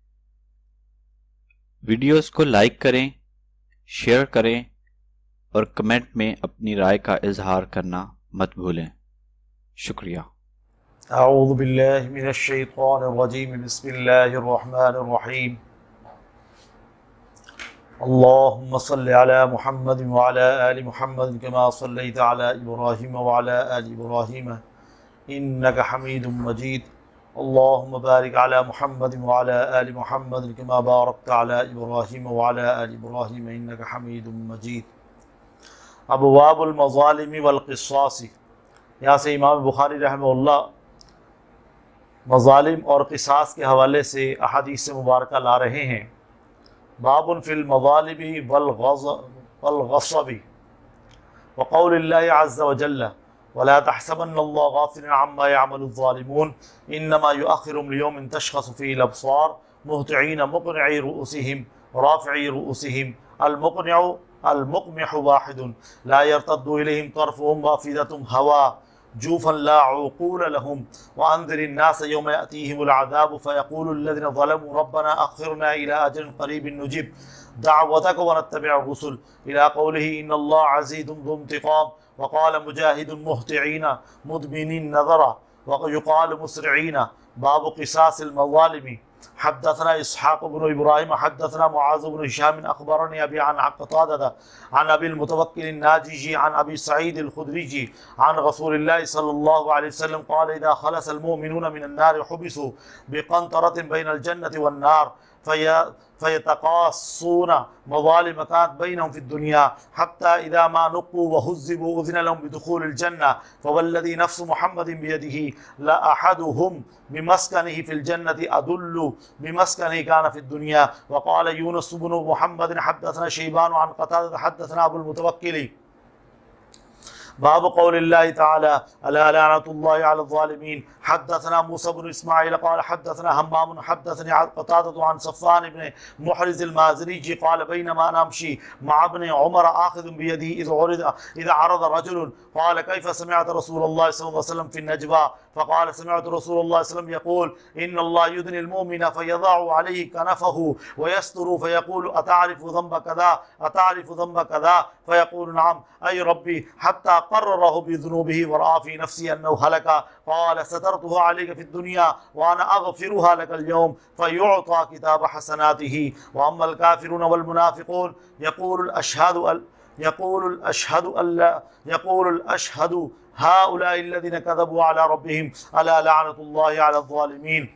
[SPEAKER 2] वीडियोस को लाइक करें, शेयर करें और कमेंट में अपनी राय का इजहार करना मत भूलें। शुक्रिया।
[SPEAKER 4] अऊज़ु बिल्लाहि मिनश शैतानिर रजीम बिस्मिल्लाहिर रहमानिर रहीम अल्लाहुम्मा सल्लि अला मुहम्मद व अला आलि मुहम्मद कमा सल्लैता अला इब्राहीम व अला आलि इब्राहीम इन्नका हमीदुम मजीद अल्लाहुम्मा बारिक अला मुहम्मद व अला आलि मुहम्मद कमा बारकता अला इब्राहीम व अला आलि इब्राहीम इन्नका हमीदुम मजीद। अबवाबुल मज़ालिम वल क़िसास। यहाँ से इमाम बुखारी रहमहुल्लाह मज़ालिम और क़िसास के हवाले से अहादीस मुबारका ला रहे हैं। बाबुन फिल मज़ालिबि वल गज़बि व क़ौलिल्लाहि अज़्ज़ा व जल्ला वला तहसबन्नल्लाह गाफ़िलन अम्मा यअमलुज़्ज़ालिमून इन्नमा युअख़्खिरुहुम लियौमिन तशख़सु फ़ीहिल अब्सार मुहतिईन मुक़निई रुऊसिहिम राफ़िई रुऊसिहिम अल-मुक़निउ अल-मुक़मिहु वाहिदुन ला यर्तद्दु इलैहिम तर्फ़ुहुम व अफ़ीदतुहुम हवा जूफ़न ला उक़ूल लहुम व अंज़िरिन नास यौम यअतीहिमुल अज़ाबु फ़यक़ूलु अल्लज़ीना ज़लमू रब्बना अख़्ख़िरना इला अजलिन क़रीबिन नुजिब दअवतक व नत्तबिअ रुसुल इला क़ौलिही इन्नल्लाह अज़ीज़ुन ज़ु इंतिक़ाम व क़ाल मुजाहिदुन मुहतिईन मुदबिनीन नज़रा व युक़ालु मुस्रिईन बाबु क़िसासिल मज़ालिम हद्दसना इसहाक़ इब्न इब्राहीम हद्दसना मुआज़ इब्न हिशाम अख़बरनी अबी अन क़तादा अन अबिल मुतवक्किल नाजिजी अन अबी सईद अल-खुदरीजी अन रसूलिल्लाहि सल्लल्लाहु अलैहि वसल्लम क़ाल इज़ा ख़लसल मुमिनून मिनन नार हुबिसू बिक़ंतरतिन बैनल जन्नति वन नार फ़यतक़ास्सून मज़ालिम कानत बैनहुम फ़िद दुनिया हत्ता इज़ा मा नुक़्क़ू व हुज़्ज़िबू उज़िन लहुम बिदुख़ूलिल जन्नह फ़वल्लज़ी नफ़्सु मुहम्मदिन बियदिही ला अहदुहुम बिमस्कनिही फ़िल जन्नति अदुल्लु बिमस्कनिही कान फ़िद दुनिया व क़ाल यूनुस इब्नु मुहम्मदिन हद्दसना शैबान अन क़तादा हद्दसना अबुल मुतवक्किल बाब क़ौलिल्लाहि तआला अला लअनतुल्लाहि अलल ज़ालिमीन हद्दसना मूसा इब्न इस्माईल क़ाल हद्दसना हम्माम हद्दसनी क़तादा अन सफ़वान इब्न मुहरिज़ अल-माज़री क़ाल बैनमा अना अमशी मअ इब्न उमर आख़िज़ुन बियदिही इज़ उरिदा इज़ अरद रजुलुन क़ाल कैफ़ समिअत रसूलुल्लाह सल्लल्लाहु अलैहि वसल्लम फ़ी नजवा फ़क़ाल समिअत रसूलुल्लाह सल्लल्लाहु अलैहि वसल्लम यक़ूल इन्नल्लाह युदनिल मुमिना फ़यज़अु अलैहि कनफ़हु व यस्तुरु फ़यक़ूलु अतअरिफ़ु ज़ंब कज़ा अतअरिफ़ु ज़ंब कज़ा फ़यक़ूलु नअम अय रब्बी हत्ता क़र्ररहु बिज़ुनूबिही व रअा फ़ी नफ़्सी अन्नहु हलका क़ाल सतरतुहा अलैका फ़िद दुनिया व अना अग़फ़िरुहा लकल यौम फ़युअता किताब हसनातिही व अम्मल काफ़िरून वल मुनाफ़िक़ून यक़ूलु अशहदु अल यक़ूलु अशहदु अल्ला यक़ूलु अशहदु हाउलाइ अल्लज़ीना कज़बू अला रब्बिहिम अला लअनतुल्लाहि अलल ज़ालिमीन।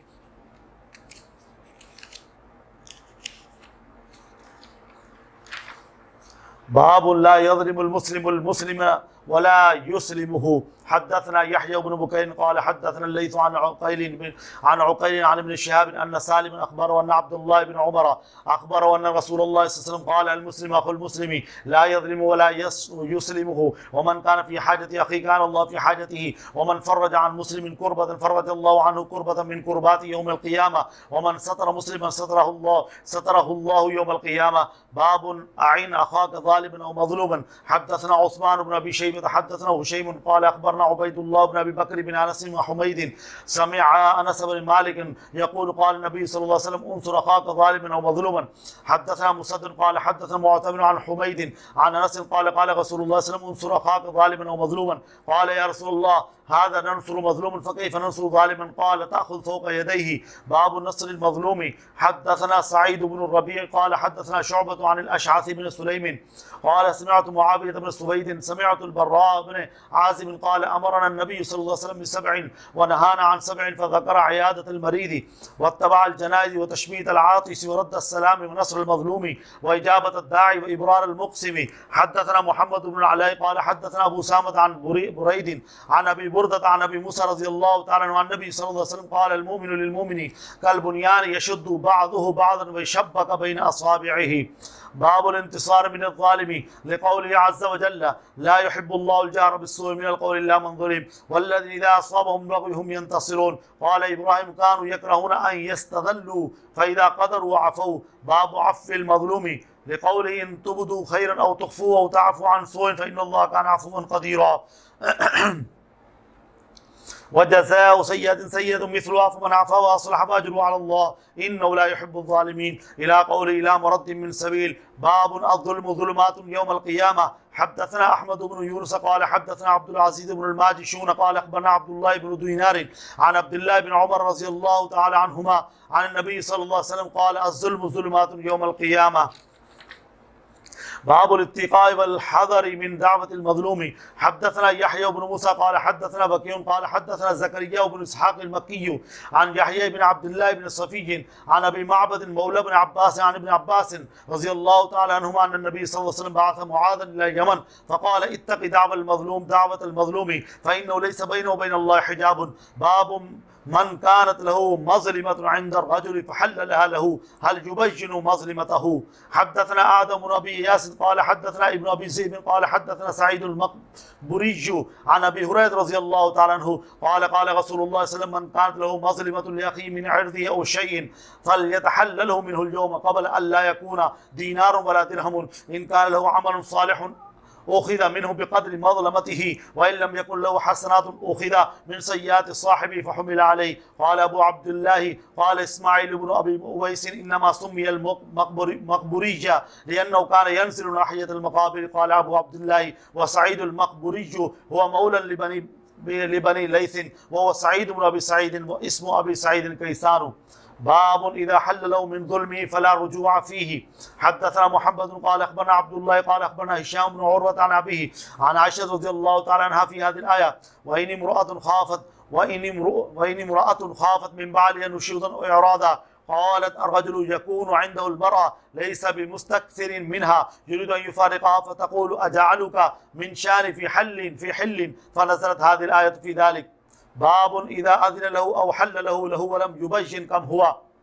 [SPEAKER 4] बाबु ला यज़लिमुल मुस्लिमुल मुस्लिम वला युस्लिमुहु हद्दसना यहया इब्न बुकैर क़ाल हद्दसना लैस अन उक़ैल अन उक़ैल अन इब्न शिहाब अन सालिम अख़बरहु अन अब्दुल्लाह इब्न उमर अख़बरहु अन रसूलुल्लाह सल्लल्लाहु अलैहि वसल्लम क़ाल अल मुस्लिम अख़ुल मुस्लिम ला यज़लिमु वला युस्लिमुहु व मन कान फ़ी हाजति अख़ी कान अल्लाहु फ़ी हाजतिही व मन फ़रज अन मुस्लिमिन कुर्बतन फ़रज अल्लाहु अन्हु कुर्बतन मिन कुर्बाति यौमिल क़ियामह व मन सतरा मुस्लिमन सतरहु अल्लाह सतरहु अल्लाहु यौमिल क़ियामह। बाबुन अइन अख़ाका ज़ालिमन अव मज़लूमन हद्दसना उस्मान इब्न अबी शैबह हद्दसना हुशैम क़ाल अख़बरना उबैदुल्लाह इब्न अबी बकर बिन अनस व हुमैद समिअ अनस बिन मालिक यक़ूल क़ाल नबी सल्लल्लाहु अलैहि वसल्लम उन्सुर अख़ाका ज़ालिमन अव मज़लूमन हद्दसना मुसद्दद क़ाल हद्दसना मुअतमिर अन हुमैद अन अनस क़ाल क़ाल रसूलुल्लाह सल्लल्लाहु अलैहि वसल्लम उन्सुर अख़ाका ज़ालिमन अव मज़लूमन क़ाल या रसूलल्लाह हाज़ा नंसुरु मज़लूमन फ़कैफ़ नंसुरु ज़ालिमन क़ाल तअख़ुज़ फ़ौक़ यदैहि। बाबु नस्रिल मज़लूम हद्दसना सईद इब्न रबीअ क़ाल हद्दसना शुअबा अन अल-अशअस इब्न सुलैम क़ाल समिअतु मुआवियह इब्न सुवैद समिअतु अल-बर्रा इब्न आज़िब क़ाल अमरना अन-नबी सल्लल्लाहु अलैहि वसल्लम बिसबअिन व नहाना अन सबअिन फ़ज़करा इयादतल मरीद व इत्तबाअल जनाइज़ व तशमीतल आतिश व रद्दस सलाम व नस्रल मज़लूम व इजाबतद दाई व इब्रारल मुक़सिम। हद्दसना मुहम्मद इब्न अलाई क़ाल हद्दसना अबू उसामा अन बुरैद अन अबी बुरदा अन अबी मूसा रज़ियल्लाहु तआला अन्हु अन नबी सल्लल्लाहु अलैहि वसल्लम क़ाल अल मुमिनु लिल मुमिनि कल बुनियान यशुद्दु बअदुहु बअदन व यशब्बक बैन असाबि'ihi। बाबुल इंतिसार मिनल ज़ालिमी लिक़ौलिही अज़्ज़ा व जल्ला ला युहिब्बुल्लाहु अल-जहरा बिस्सूइ मिनल क़ौलि इल्ला मन ज़ुलिम वल्लज़ीना इज़ा असाबहुम बग़युन हुम यंतसिरून क़ाल इब्राहीम कानू यकरहूना अन यस्तज़ल्लू फ़इज़ा क़दरू अफ़ौ। बाबु अफ़्विल मज़लूमी लिक़ौलिही इन तुब्दू खैरन औ तुख़्फ़ूहु औ तअफ़ू अन सूइन फ़इन्नल्लाहा काना अफ़ुव्वन क़दीरा। वजज़ाउ सय्यतिन सय्यतुन मिस्लुहा फमन अफ़ा व अस्लह फ़अजरुहु अला अल्लाह इन्नहु ला युहिब्बुज़ ज़ालिमीन। इला क़ौलिही इला मरद्दिन मिन सबील। बाबुन अज़्ज़ुल्मु ज़ुलुमातुन यौमल क़ियामह हद्दसना अहमद इब्न यूनुस क़ाल हद्दसना अब्दुल अज़ीज़ इब्न अल-माजिशून क़ाल अख़बरना अब्दुल्लाह इब्न दीनार अन अब्दुल्लाह इब्न उमर रज़ियल्लाहु तआला अन्हुमा अन नबी सल्लल्लाहु अलैहि वसल्लम क़ाल अज़्ज़ुल्मु ज़ुलुमातुन यौमल क़ियामह। बाबुल इत्तिक़ाइ वल हज़रि मिन दावतिल मज़लूम हद्दसना यहया इब्न मूसा क़ाल हद्दसना वकीउन क़ाल हद्दसना ज़करिया इब्न इसहाक़ अल-मक्की अन यहया इब्न अब्दुल्लाह इब्न सफ़ी अन अबी मअबद मौला इब्न अब्बास अन इब्न अब्बास रज़ियल्लाहु तआला अन्हुमा अन नबी सल्लल्लाहु अलैहि वसल्लम बअथ मुआज़न इला यमन फ़क़ाल इत्तक़ि दावल मज़लूम दावतल मज़लूम फ़इन्नहु लैसा बैनहु व बैनल्लाहि हिजाबुन। बाबु मन कानत लहू मज़लिमतुन इंद अर्रजुल फहल्ललहा लहू हल युबय्यिनु मज़लिमतहू। हद्दथना आदम बिन अबी यासिर क़ाल हद्दथना इब्न अबी ज़ैब क़ाल हद्दथना सईद अल-मक़बुरी अन अबी हुरैरा रज़ियल्लाहु तआला अन्हु क़ाल क़ाल रसूलुल्लाह सल्लल्लाहु अलैहि वसल्लम मन कानत लहू मज़लिमतुन लिअख़ीहि मिन इर्दिही औ शैइन फलयतहल्ललहु मिनहु अल-यौम क़ब्ल अन ला यकूना दीनारुन वला दिरहमुन इन कान लहू अमलुन सालिहुन उखिदा मिन्हु बिक़द्रि मज़लमतिही व इन लम यकुन लहू हसनातुन उखिदा मिन सय्याति साहिबी फहुमिला अलैहि। क़ाल अबू अब्दुल्लाह क़ाल इस्माईल इब्न अबी उवैस इन्नमा सुम्मिया अल-मक़बुरिय्य लिअन्नहु कान यनसिलु नाहियत अल-मक़ाबिर। क़ाल अबू अब्दुल्लाह व सईद अल-मक़बुरिय्य हुवा मौला लिबनी लिबनी लैथ व हुवा सईद इब्न अबी सईद व इस्मु अबी सईद कैसान। बाब इज़ा हल्ललहु मिन ज़ुल्मिही फला रुजूअ फ़ीही। हद्दथना मुहम्मद क़ाल अख़बरना अब्दुल्लाह क़ाल अख़बरना हिशाम बिन उर्वा अन अबीही अन आयशा रज़ियल्लाहु तआला अन्हा फ़ी हाज़िहिल आया व इन इम्रअतुन ख़ाफ़त व इन व इन इम्रअतुन ख़ाफ़त मिन बालिहा नुशूज़न व इरादा क़ालत अर्रजुलु यकूनु इंदहु अल-मरअ लैसा बिमुस्तक्सिरिन मिनहा युरीदु अन युफ़ारिक़हा फ़तक़ूलु अजअलुका मिन शानि फ़ी हल्लिन फ़ी हिल्लिन फ़नज़लत हाज़िहिल आयतु फ़ी ज़ालिक। बाबुन इज़ा अज़िन लहू औ हल्ल लहू लहू व लम युबय्यिन कम हुआ।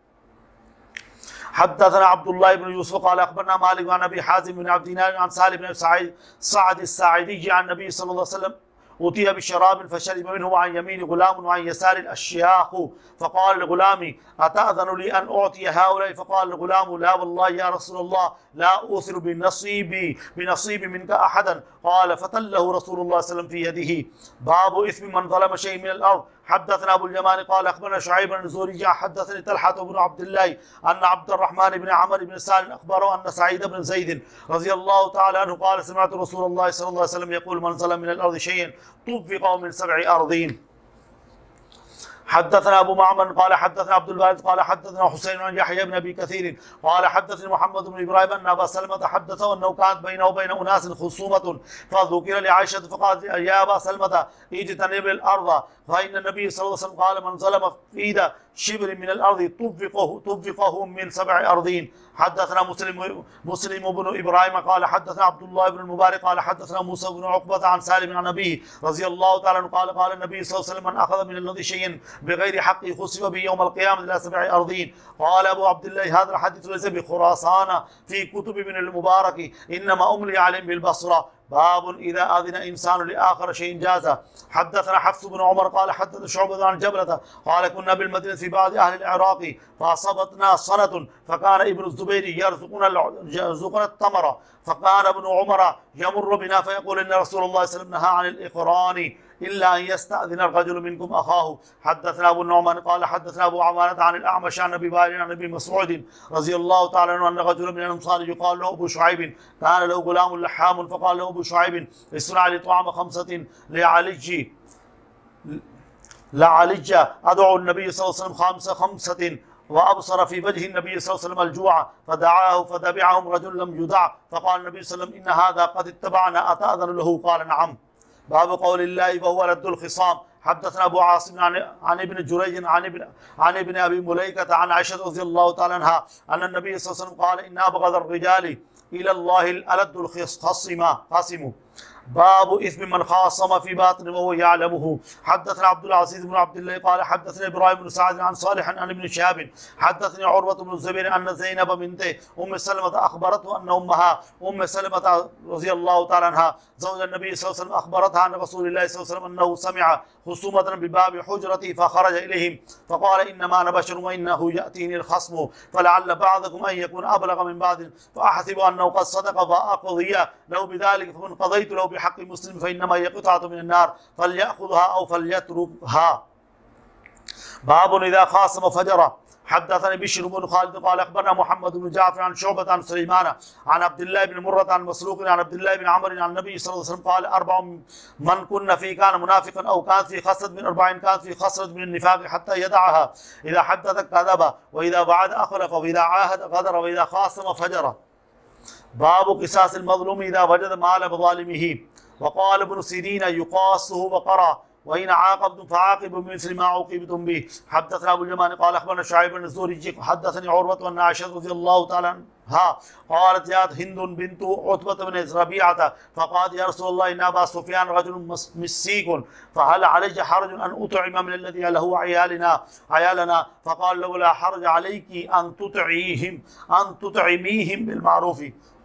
[SPEAKER 4] हद्दथना अब्दुल्लाह इब्न यूसुफ क़ाल अख़बरना मालिक अन अबी हाज़िम बिन अब्द दीनार अन सालिम बिन सईद सअद अस-साइदी अन नबी सल्लल्लाहु अलैहि वसल्लम उतिया बिशराबिन फशरिब मिन्हु व अन यमीनि गुलामुन व अन यसारि अश्याख़ फ़क़ाल लिग़ुलामी अतअज़नु ली अन उअतिय हाउलाई फ़क़ाल लिग़ुलामु ला वल्लाहि या रसूलल्लाह ला उसिरु बिनसीबी बिनसीबी मिनका अहदन क़ाल फ़तल्लहु रसूलुल्लाह सल्लल्लाहु अलैहि वसल्लम फ़ी यदिही। बाबु इस्मि मन ज़लम शय'अन मिनल अर्ज़। हद्दथना अबुल यमान क़ाल अख़बरना शुअैब बिन ज़ुरैय हद्दथनी तलहा बिन अब्दुल्लाह अन्न अब्दुर्रहमान बिन अमर बिन सालिम अख़बरहु अन्न सईद बिन ज़ैद रज़ियल्लाहु तआला अन्हु क़ाल समिअतु रसूलल्लाह सल्लल्लाहु अलैहि वसल्लम यक़ूल मन ज़लम मिनल अर्ज़ि शय'अन तुव्विक़हु मिन सब'i अर्ज़ीन। हद्दथना अबू मामर क़ाल हद्दथना अब्दुल वारिस क़ाल हद्दथना हुसैन बिन यहया बिन अबी कसीर क़ाल हद्दथनी मुहम्मद बिन इब्राहीम अन्न अबा सलमह हद्दथहु अन्नहु कानत बैनहु व बैन उनासिन खुसूमतुन फ़ज़ुकिर लिआइशा फ़क़ालत या अबा सलमह इज्तनिब अल-अर्ज़ फ़इन्न नबी सल्लल्लाहु अलैहि वसल्लम क़ाल मन ज़लम क़ीद शिब्र मिन अल-अर्ज़ तुव्विक़हु तुव्विक़हु मिन सब'i अर्ज़ीन। हद्दथना मुस्लिम मुस्लिम बिन इब्राहीम क़ाल हद्दथना अब्दुल्लाह बिन मुबारक क़ाल हद्दथना मूसा बिन उक़बा अन सालिम अन अबीही रज़ियल्लाहु तआला अन्हु क़ाल क़ाल नबी सल्लल्लाहु अलैहि वसल्लम मन अख़ज़ मिन अल-अर्ज़ि शय'अन बिग़ैरि हक़्क़िही खुसिफ़ बिही यौम अल-क़ियामह इला सब'i अर्ज़ीन। क़ाल अबू अब्दुल्लाह हाज़ा हदीस लैसा बिख़ुरासान फ़ी कुतुब बिन अल-मुबारक इन्नमा उम्ली अलैहिम बिल-बसरा। बाबुन इज़ा अज़िन इंसानु लिआख़िर शय'इन जाज़ा। हद्दथना हफ्स बिन उमर क़ाल हद्दथना शुअबा अन जबलता क़ाल कुन्ना बिल मदीनति फ़ी बाज़ि अहलि अल-इराक़ फ़असाबतना सनतुन फ़कान इब्नु ज़ुबैर यरज़ुक़ुना यरज़ुक़ुना अत-तमरा फ़कान इब्नु उमर यमुर्रु बिना फ़यक़ूलु इन्न रसूलल्लाह सल्लल्लाहु अलैहि वसल्लम नहा अनिल इक़रानि इल्ला अन यस्तअज़िन अर्रजुलु मिनकुम अख़ाहु। हद्दथना अबू नुअमान क़ाल हद्दथना अबू अवानह अन अल-अअमश अन अबी वाइल अन अबी मसऊद रज़ियल्लाहु तआला अन्हु अन्न रजुलन मिनल अंसार युक़ाल लहु अबू शुअैब कान लहु गुलामुन लहामुन फ़क़ाल लहु अबू शुअैब इसना लि तआम ख़म्सतिन लिअलिज्जी लअलिज्जा अदउ नबी सल्लल्लाहु अलैहि वसल्लम ख़म्स ख़म्सतिन व अबसर फ़ी वजहि नबी सल्लल्लाहु अलैहि वसल्लम अल-जुआ फ़दअाहु फ़तबिअहुम रजुलun लम युदअ फ़क़ाल नबी सल्लल्लाहु अलैहि वसल्लम इन्न हाज़ा क़द इत्तबअना अतअज़नु लहु क़ाल नअम। बाब क़ौलिल्लाहि व हुवा रद्दुल ख़िसाम। हद्दथना अबू आसिम अन इब्न जुरैज अन इब्न अन इब्न अबी मुलैका अन आयशा रज़ियल्लाहु तआला अन्हा अन्न नबी सल्लल्लाहु अलैहि वसल्लम क़ाल इन्ना अबग़ज़ ar-रिजालि इला अल्लाहि अल-अलद्दुल ख़ासिम। बाब इस्मि मन ख़ासम फ़ी बातिन व हुवा यअलमुहु। हद्दथना अब्दुल अज़ीज़ बिन अब्दुल्लाह क़ाल हद्दथना इब्राहीम बिन सअद अन सालिह अन इब्न शिहाब हद्दथनी उर्वा बिन ज़ुबैर अन्न ज़ैनब बिन्त उम्म सलमह अख़बरतहु अन्न उम्महा उम्म सलमह रज़ियल्लाहु तआला अन्हा ज़ौज नबी सल्लल्लाहु अलैहि वसल्लम अख़बरतहा अन रसूलिल्लाहि सल्लल्लाहु अलैहि वसल्लम अन्नहु समिअ खुसूमतन बिबाबि हुजरती फ़ख़रज इलैहिम फ़क़ाल इन्नमा अना बशरुन व इन्नहु यअतीनी अल-ख़स्मु फ़लअल्ल बअदकुम अन यकूना अबलग़ मिन बअदिन फ़अहसिबु अन्नहु क़द सदक़ फ़अक़ज़िय लहु बिज़ालिका फ़मन क़ज़यतु लहु बिहक़्क़ि मुस्लिम फ़इन्नमा हिय क़ित्अतुन मिनन नार फ़लयअख़ुज़हा औ फ़लयत्रुकहा। बाबुन इज़ा ख़ासम फ़जरा। हद्दथनी बिश्र बिन खालिद क़ाल अख़बरना मुहम्मद बिन जाफ़र अन शुअबा अन सुलैमान अन अब्दुल्लाह बिन मुर्रह अन मसरूक़ अन अब्दुल्लाह बिन अमर अन नबी सल्लल्लाहु अलैहि वसल्लम क़ाल अर्बअ मन कुन्न फ़ी कान मुनाफ़िक़न औ कान फ़ी ख़सरत मिन अर्बईन कान फ़ी ख़सरत मिन निफ़ाक़ हत्ता यदअहा इज़ा हद्दथ कज़ब व इज़ा वअद अख़लफ़ व इज़ा आहद ग़दर व इज़ा ख़ासम फ़जर। बाब क़िसासिल मज़लूम इज़ा वजद माल ज़ालिमिही। वक़ाल इब्नु सीरीन युक़ासुहु वक़रा व इन आक़बतुम फ़आक़िबू बिमिस्लि मा उक़िबतुम बिही। हद्दसना अबुल यमान क़ाल अख़बरना शुअैब बिन ज़ुरैज हद्दसनी उरवत व आयशा रज़ियल्लाहु तआला अन्हा क़ालत जात हिंदुन बिन्तु उतबत बिन रबीअत फ़क़ालत या रसूलल्लाह इन्ना अबा सुफ़यान रजुलुन मिस्सीकुन फ़हल अलैहि हरजुन अन उतइम मिन अल्लज़ी लहु अयालिना अयालना फ़क़ाल लहु ला हरज अलैकि अन तुतईहिम अन तुतइमीहिम बिल मारूफ़।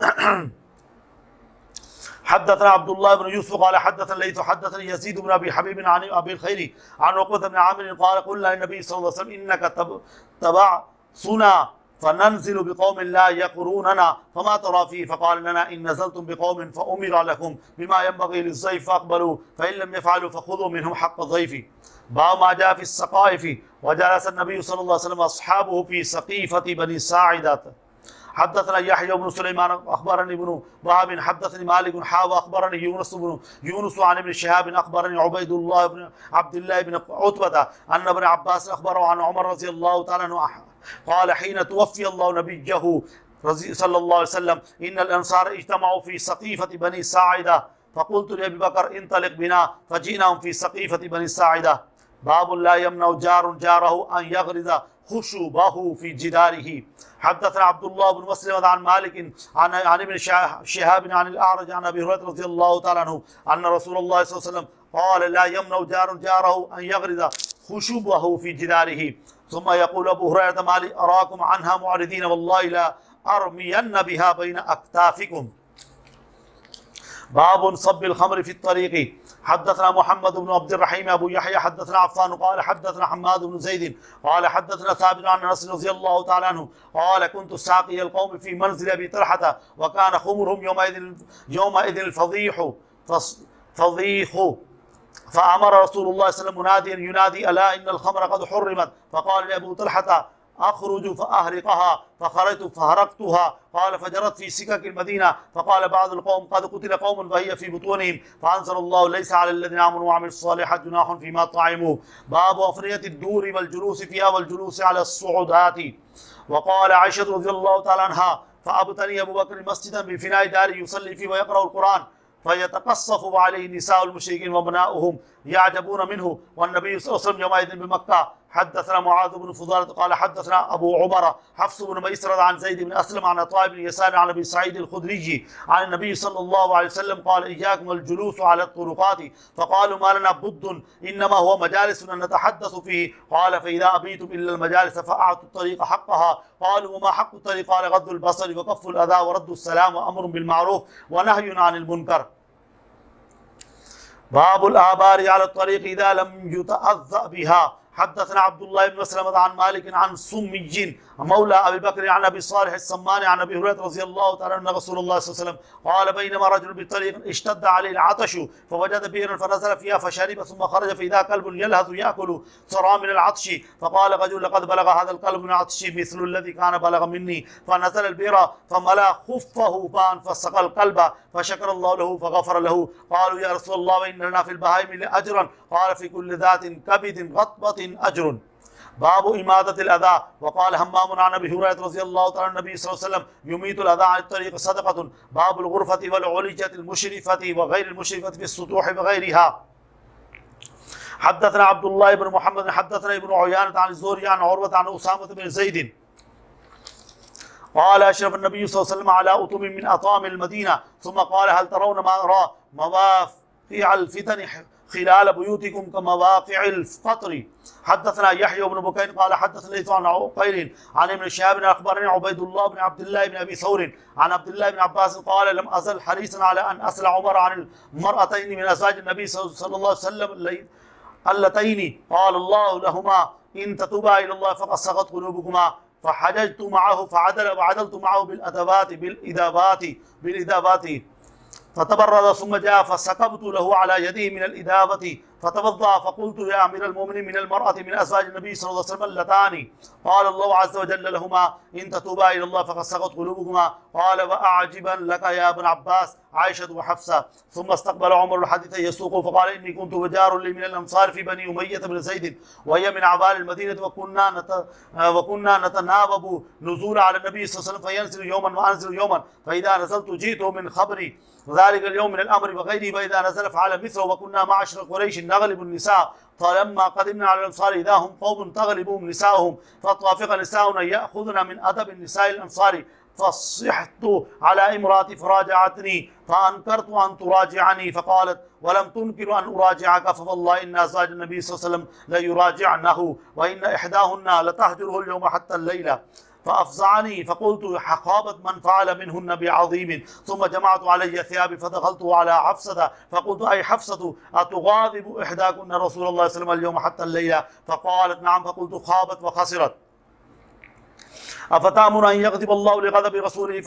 [SPEAKER 4] हद्दसना अब्दुल्लाह इब्न यूसुफ क़ाल हद्दसना लैथ हद्दसनी यज़ीद इब्न अबी हबीब अन अबी खैरी अन उक़बत बिन आमिर क़ाल क़ुलना लिन्नबी सल्लल्लाहु अलैहि वसल्लम इन्नका तबअसुना फ़नंज़िलु बिक़ौमिन ला यक़रूनना फ़मा तरा फ़ीहि फ़क़ाल लना इन नज़लतुम बिक़ौमिन फ़उमिर लकुम बिमा यंबग़ी लिज़्ज़ैफ़ फ़अक़बलू फ़इन लम यफ़अलू फ़ख़ुज़ू मिनहुम हक़्क़ ज़ैफ़ी। बाब मा जाअ फ़ी सक़ाइफ़ व जलस अन्नबी सल्लल्लाहु अलैहि वसल्लम अस्हाबुहु फ़ी सक़ीफ़ति बनी साइदत। हद्दसना यहया इब्न सुलैमान अख़बरनी इब्न वहब हद्दसनी मालिक हा व अख़बरनी यूनुस इब्न यूनुस अन इब्न शिहाब अख़बरनी उबैदुल्लाह इब्न अब्दुल्लाह इब्न उतबा अन्न इब्न अब्बास अख़बरहु अन उमर रज़ियल्लाहु तआला अन्हु क़ाल हिन तुवफ़्फ़िय अल्लाहु नबिय्यहु सल्लल्लाहु अलैहि वसल्लम इन्नल अंसार इज्तमअू फ़ी सक़ीफ़ति बनी साइदा फ़क़ुल्तु लिअबी बकर इंतलिक़ बिना फ़जीनाहुम फ़ी सक़ीफ़ति बनी साइदा। बाब ला यमनउ जारुन जारहु अन यग़रिज़ खुशबहु फ़ी जिदारिही। हद्दसना अब्दुल्लाह बिन मस्लिम अन मालिक अन अन इब्न शिहाब अन अल-अअरज अन अबी हुरैरह रज़ियल्लाहु तआला अन्हु अन्न रसूलुल्लाह सल्लल्लाहु अलैहि वसल्लम क़ाल ला यमनउ जारुन जारहु अन यग़रिज़ खुशबहु फ़ी जिदारिही। सुम्मा यक़ूलु अबू हुरैरह माली अराकुम अन्हा मुअरिदीन वल्लाहि ला अरमियन्न बिहा बैन अक्ताफिकुम। बाबुन सब्बिल खम्र फ़ी त्तरीक़ि। हद्दसना मुहम्मद बिन अब्दुर्रहीम अबू यहया हद्दसना अफ़्फ़ान क़ाल हद्दसना हम्माद बिन ज़ैद क़ाल हद्दसना साबित अन अनस रज़ियल्लाहु तआला अन्हु क़ाल कुन्तु साक़ियल क़ौम फ़ी मंज़िल अबी तलहत व कान ख़ुम्रुहुम यौमइज़िन यौमइज़िन फ़ज़ीहु फ़ज़ीहु फ़अमर रसूलुल्लाह सल्लल्लाहु अलैहि वसल्लम मुनादियन युनादी अला इन्नल ख़म्र क़द हुर्रिमत फ़क़ाल li अबू तलहत अख़रुजु फ़अहरिक़हा फ़ख़रजतु फ़हरक़्तुहा क़ाल फ़जरत फ़ी सिककिल मदीना फ़क़ाल बअदुल क़ौम क़द क़ुतिल क़ौमुन व हिय फ़ी बुतूनिहिम फ़अन्ज़लल्लाहु लैसा अलल लज़ीना आमनू व अमिलुस सालिहाति जुनाहुन फ़ीमा तअमू। बाबु अफ़नियतिद दूरि वल जुलूसि फ़ीहा वल जुलूसि अला अस्सुऊदाति। व क़ाल आयशा रज़ियल्लाहु तआला अन्हा फ़अबतनी अबू बकर मस्जिदन बिफ़िनाइ दारि युसल्ली फ़ीहि व यक़रउल क़ुरआन फ़यतक़स्सफ़ु अलैहि निसाउल मुशरिकीन व अबनाउहुम यअजबून मिन्हु वन्नबी सल्लल्लाहु अलैहि वसल्लम यौमइज़िन बिमक्का। हद्दसना मुआज़ बिन फ़ुज़ालह क़ाल हद्दसना अबू उमर हफ्स बिन मैसरह अन ज़ैद बिन अस्लम अन अता बिन यसार अन अबी सईद अल-खुदरी अन नबी सल्लल्लाहु अलैहि वसल्लम क़ाल इय्याकुम वल जुलूस अला तुरुक़ाति फ़क़ालू मा लना बुद्दुन इन्नमा हुवा मजालिसुना नतहद्दसु फ़ीहि क़ाल फ़इज़ा अबीतुम इल्ला अल-मजालिस फ़अतु अत-तरीक़ हक़्क़हा क़ालू व मा हक़्क़ु अत-तरीक़ क़ाल गद्दुल बसरि व कफ़्फ़ुल अज़ा व रद्दुस सलाम व अम्रुन बिल मारूफ़ व नह्युन अनिल मुनकर। बाबुल आबारि अला तरीक़ इज़ा लम युतअज़्ज़अ बिहा। हद्दसना अब्दुल्लाह इब्न मस्लमह अन मालिक अन सुम्मिय्यिन मौला अबी बकर अन अबी सालिह अस्सम्मानी अन अबी हुरैरह रज़ियल्लाहु तआला अन्हु रसूलुल्लाह सल्लल्लाहु अलैहि वसल्लम क़ाल बैनमा रजुलुन बित्तरीक़ इश्तद्द अलैहि अल-अतशु फवजद बि'रन फनज़ल फ़ीहा फशरिब सुम्मा ख़रज फ़इज़ा कल्बुन यलहज़ु याकुलु सरा मिन अल-अतशि फ़क़ाल रजुलुन लक़द बलग हाज़ा अल-कल्बु मिन अतशि मिस्लु अल्लज़ी कान बलग मिन्नी फ़नज़ल अल-बि'र फ़मला ख़ुफ़्फ़हु माअन फ़सक़ा अल-कल्ब फ़शकरा अल्लाहु लहु फ़ग़फ़र लहु। क़ालू या रसूलल्लाह व इन्ना लना फ़िल बहाइमि लअजरन क़ाल फ़ी कुल्लि ज़ातिन कबिदिन ग़त्बतिन अजरुन। बाबु इमादतिल अज़ा। वक़ाल हम्माम अन अबी हुरैरह रज़ियल्लाहु तआला अन्हु नबी सल्लल्लाहु अलैहि वसल्लम युमीतुल अज़ा अन तरीक़ सदक़तुन। बाबुल ग़ुरफ़ति वल उलिजतिल मुशरिफ़ति व गैरिल मुशरिफ़ति फ़िस सुतूह व गैरिहा। हद्दसना अब्दुल्लाह इब्न मुहम्मद हद्दसना इब्न उयैनह अन ज़ुहरी अन उरवह अन उसामा बिन ज़ैद क़ाल अशरफ़ नबी सल्लल्लाहु अलैहि वसल्लम अला उतुम मिन अतामिल मदीना सुम्मा क़ाल हल तरौन मा अरा मवाक़िअल फ़ितन खिलाल बुयूतिकुम कमवाक़िअल क़त्रि। हद्दसना यहया इब्न बुकैर क़ाल हद्दसना लैथ अन उक़ैल अन इब्न शिहाब अख़बरनी उबैदुल्लाह बिन अब्दुल्लाह बिन अबी सौर अन अब्दुल्लाह बिन अब्बास क़ाल लम अज़ल हरीसन अला अन असअल उमर अनिल मरअतैनि मिन अज़वाजिन नबी सल्लल्लाहु अलैहि वसल्लम अल्लतैनि क़ाल अल्लाहु लहुमा इन ततूबा इलल्लाह फ़क़द सग़त क़ुलूबुकुमा फ़हजजतु मअहु फ़अदल वअदलतु मअहु बिल अदवाति बिल इदावाति बिल इदावाति फ़तबर्रज़ सुम्मा जाअ फ़सकबतु लहु अला यदिही मिनल इदावति फ़तवद्दअ फ़क़ुल्तु या अमीरल मोमिनीन मिनल मरअति मिन अज़वाजिन नबी सल्लल्लाहु अलैहि वसल्लम लतानी क़ाल अल्लाहु अज़्ज़ व जल्ल लहुमा इन ततूबा इलल्लाह फ़क़द सग़त क़ुलूबुकुमा क़ाल व अअजिबन लका या इब्न अब्बास आयशा व हफ्सा। सुम्मा इस्तक़बल उमर अल-हदीथ यसूक़ु फ़क़ाल इन्नी कुन्तु वजारुन ली मिनल अंसार फ़ी बनी उमय्यह बिन ज़ैद व हिय मिन अवालिल मदीनति व कुन्ना नत व कुन्ना नतनावबु नुज़ूल अला नबी सल्लल्लाहु अलैहि वसल्लम फ़यंज़िलु यौमन व अनज़िलु यौमन फ़इज़ा नज़लतु जीतु मिन ख़बरी ज़ालिकल यौम मिनल अम्रि व ग़ैरिही व इज़ा नज़ल फ़अल मिस्लहु व कुन्ना मअशर क़ुरैश نغلب النساء فلما قدمنا على الأنصار إذا هم قوم تغلبهم نساؤهم فطافق نساؤنا يأخذن من أدب النساء الأنصار فصحت على امرأتي فراجعتني فأنكرت أن تراجعني فقالت ولم تنكر أن أراجعك فوالله إن أزواج النبي صلى الله عليه وسلم ليراجعنه وإن إحداهن لتهجره اليوم حتى الليلة فأفزعني فقلت خابت من فعل منهن بعظيم ثم جمعت علي ثيابي فدخلت على حفصة فقلت أي حفصة أتغاضب إحداكن رسول الله صلى الله عليه وسلم اليوم حتى الليلة فقالت نعم فقلت خابت وخسرت أفتأمر أن يغضب الله لغضب رسوله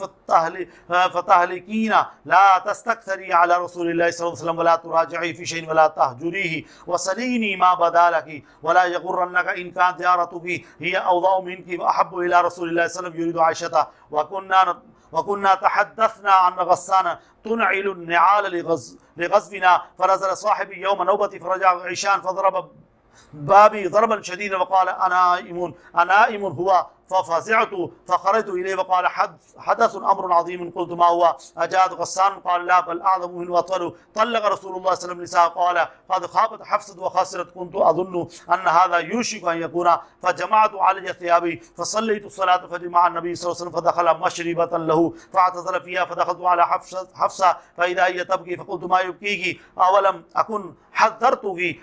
[SPEAKER 4] فتهلكين لا تستكثري على رسول الله صلى الله عليه وسلم ولا تراجعي في شيء ولا تهجريه وسليني ما بدا لك ولا يغرنك إن كانت زيارتك هي أوضع منك وأحب إلى رسول الله صلى الله عليه وسلم يريد عائشة وكنا وكنا تحدثنا عن غسان تنعل النعال لغز لغزونا فنزل صاحبي يوم نوبتي فرجع عشان فضرب بابي ضربا شديدا وقال أنا نائم أنائم هو ففزعت فخرجت إليه وقال حدث أمر عظيم قلت ما هو أجاد غسان قال لا بل أعظم منه وأطول طلق رسول الله صلى الله عليه وسلم النساء قال قد خابت حفصة وخسرت كنت أظن أن هذا يوشك أن يكون فجمعت علي ثيابي فصليت الصلاة الفجر مع النبي صلى الله عليه وسلم فدخل مشربة له فاعتزل فيها فدخلت على حفصة, حفصة فإذا هي تبكي فقلت ما يبكيك أولم أكن حذرتك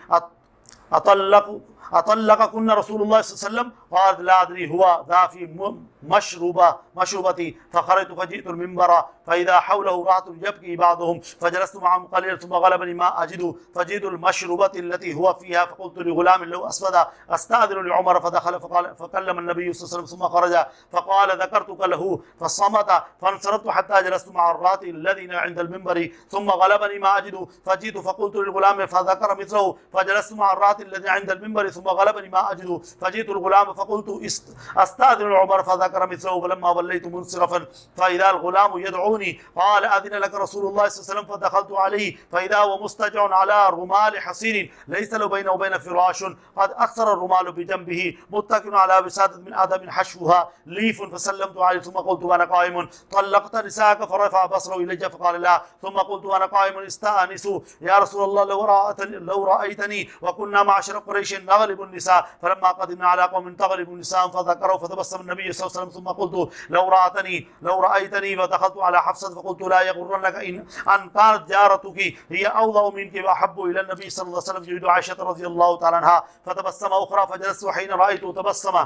[SPEAKER 4] أطلق أطلقكن رسول الله صلى الله عليه وسلم قال لا أدري هو ذا في مشروبة مشروبتي فخرجت فجئت المنبر فإذا حوله رأت يبكي بعضهم فجلست معهم قليلا ثم غلبني ما أجد فجئت المشروبة التي هو فيها فقلت لغلام له أسود أستأذن لعمر فدخل فقال فكلم النبي صلى الله عليه وسلم ثم خرج فقال ذكرتك له فصمت فانصرفت حتى جلست مع الرات الذين عند المنبر ثم غلبني ما أجد فجئت فقلت للغلام فذكر مثله فجلست مع الرات الذين عند المنبر ثم غلبني ما أجد فجئت الغلام فقلت أستأذن العمر فذكر مثله فلما وليت منصرفا فإذا الغلام يدعوني قال أذن لك رسول الله صلى الله عليه وسلم فدخلت عليه فإذا هو مستجع على رمال حصين ليس له بينه وبين فراش قد أكثر الرمال بجنبه متكئ على وسادة من آدم حشوها ليف فسلمت عليه ثم قلت وأنا قائم طلقت نساءك فرفع بصره إلي فقال لا ثم قلت وأنا قائم استأنس يا رسول الله لو رأيتني, لو رأيتني وكنا معشر قريش نغلب النساء فلما قدمنا على قوم تغلب النساء فذكروا فتبسم النبي صلى الله عليه وسلم ثم قلت لو رأيتني لو رأيتني فدخلت على حفصة فقلت لا يغرنك إن أن كانت جارتك هي أوضع منك وأحب إلى النبي صلى الله عليه وسلم يريد عائشة رضي الله تعالى عنها فتبسم أخرى فجلست حين رأيته تبسم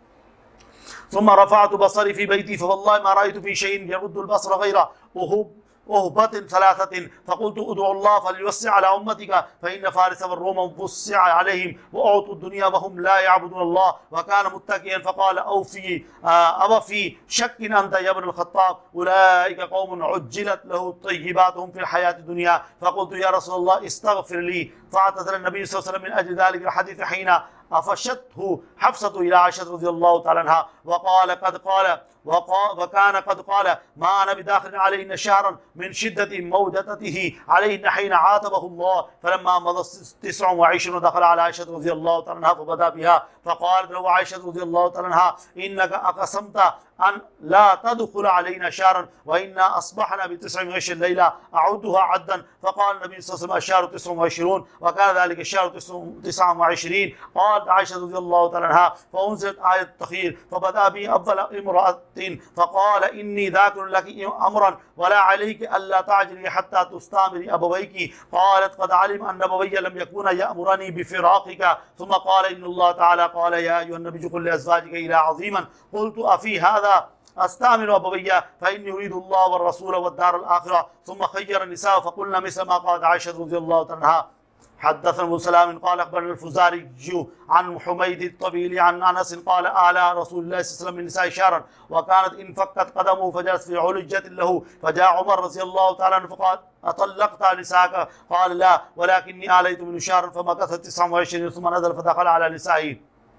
[SPEAKER 4] ثم رفعت بصري في بيتي فوالله ما رأيت في شيء يرد البصر غير أهب أهبة ثلاثة فقلت ادعو الله فليوسع على أمتك فإن فارس والروم وسع عليهم وأعطوا الدنيا وهم لا يعبدون الله وكان متكئا فقال أو في أو في شك أنت يا ابن الخطاب أولئك قوم عجلت له طيباتهم في الحياة الدنيا فقلت يا رسول الله استغفر لي فاعتذر النبي صلى الله عليه وسلم من أجل ذلك الحديث حين أفشته حفصة إلى عائشة رضي الله تعالى عنها وقال قد قال وكان قد قال ما أنا بداخل عليهن شهرا من شدة مودته عليهن حين عاتبه الله فلما مضى تسع وعشرين دخل على عائشة رضي الله تعالى عنها فبدا بها فقالت له عائشة رضي الله تعالى عنها إنك أقسمت أن لا تدخل علينا شهرا وإنا أصبحنا بتسع وعشرين ليلة أعدها عدا فقال النبي صلى الله عليه وسلم الشهر تسع وعشرون وكان ذلك الشهر تسع وعشرين قالت عائشة رضي الله تعالى عنها فأنزلت آية التخيير فبدأ بي أفضل امرأة فقال إني ذاكر لك أمرا ولا عليك ألا تعجلي حتى تستامري أبويك قالت قد علم أن أبوي لم يكونا يأمرني بفراقك ثم قال إن الله تعالى قال يا أيها النبي قل لأزواجك إلى عظيما قلت أفي هذا أستعمل أبوي فإني أريد الله والرسول والدار الآخرة ثم خير النساء فقلنا مثل ما قالت عائشة رضي الله عنها حدثنا ابو سلام قال اخبرنا الفزاري عن حميد الطويل عن انس قال اعلى رسول الله صلى الله عليه وسلم من النساء شعرا وكانت ان فكت قدمه فجلس في علجة له فجاء عمر رضي الله تعالى عنه فقال اطلقت نساءك قال لا ولكني اعليت من شعرا فمكث تسعة وعشرين ثم نزل فدخل على نسائه.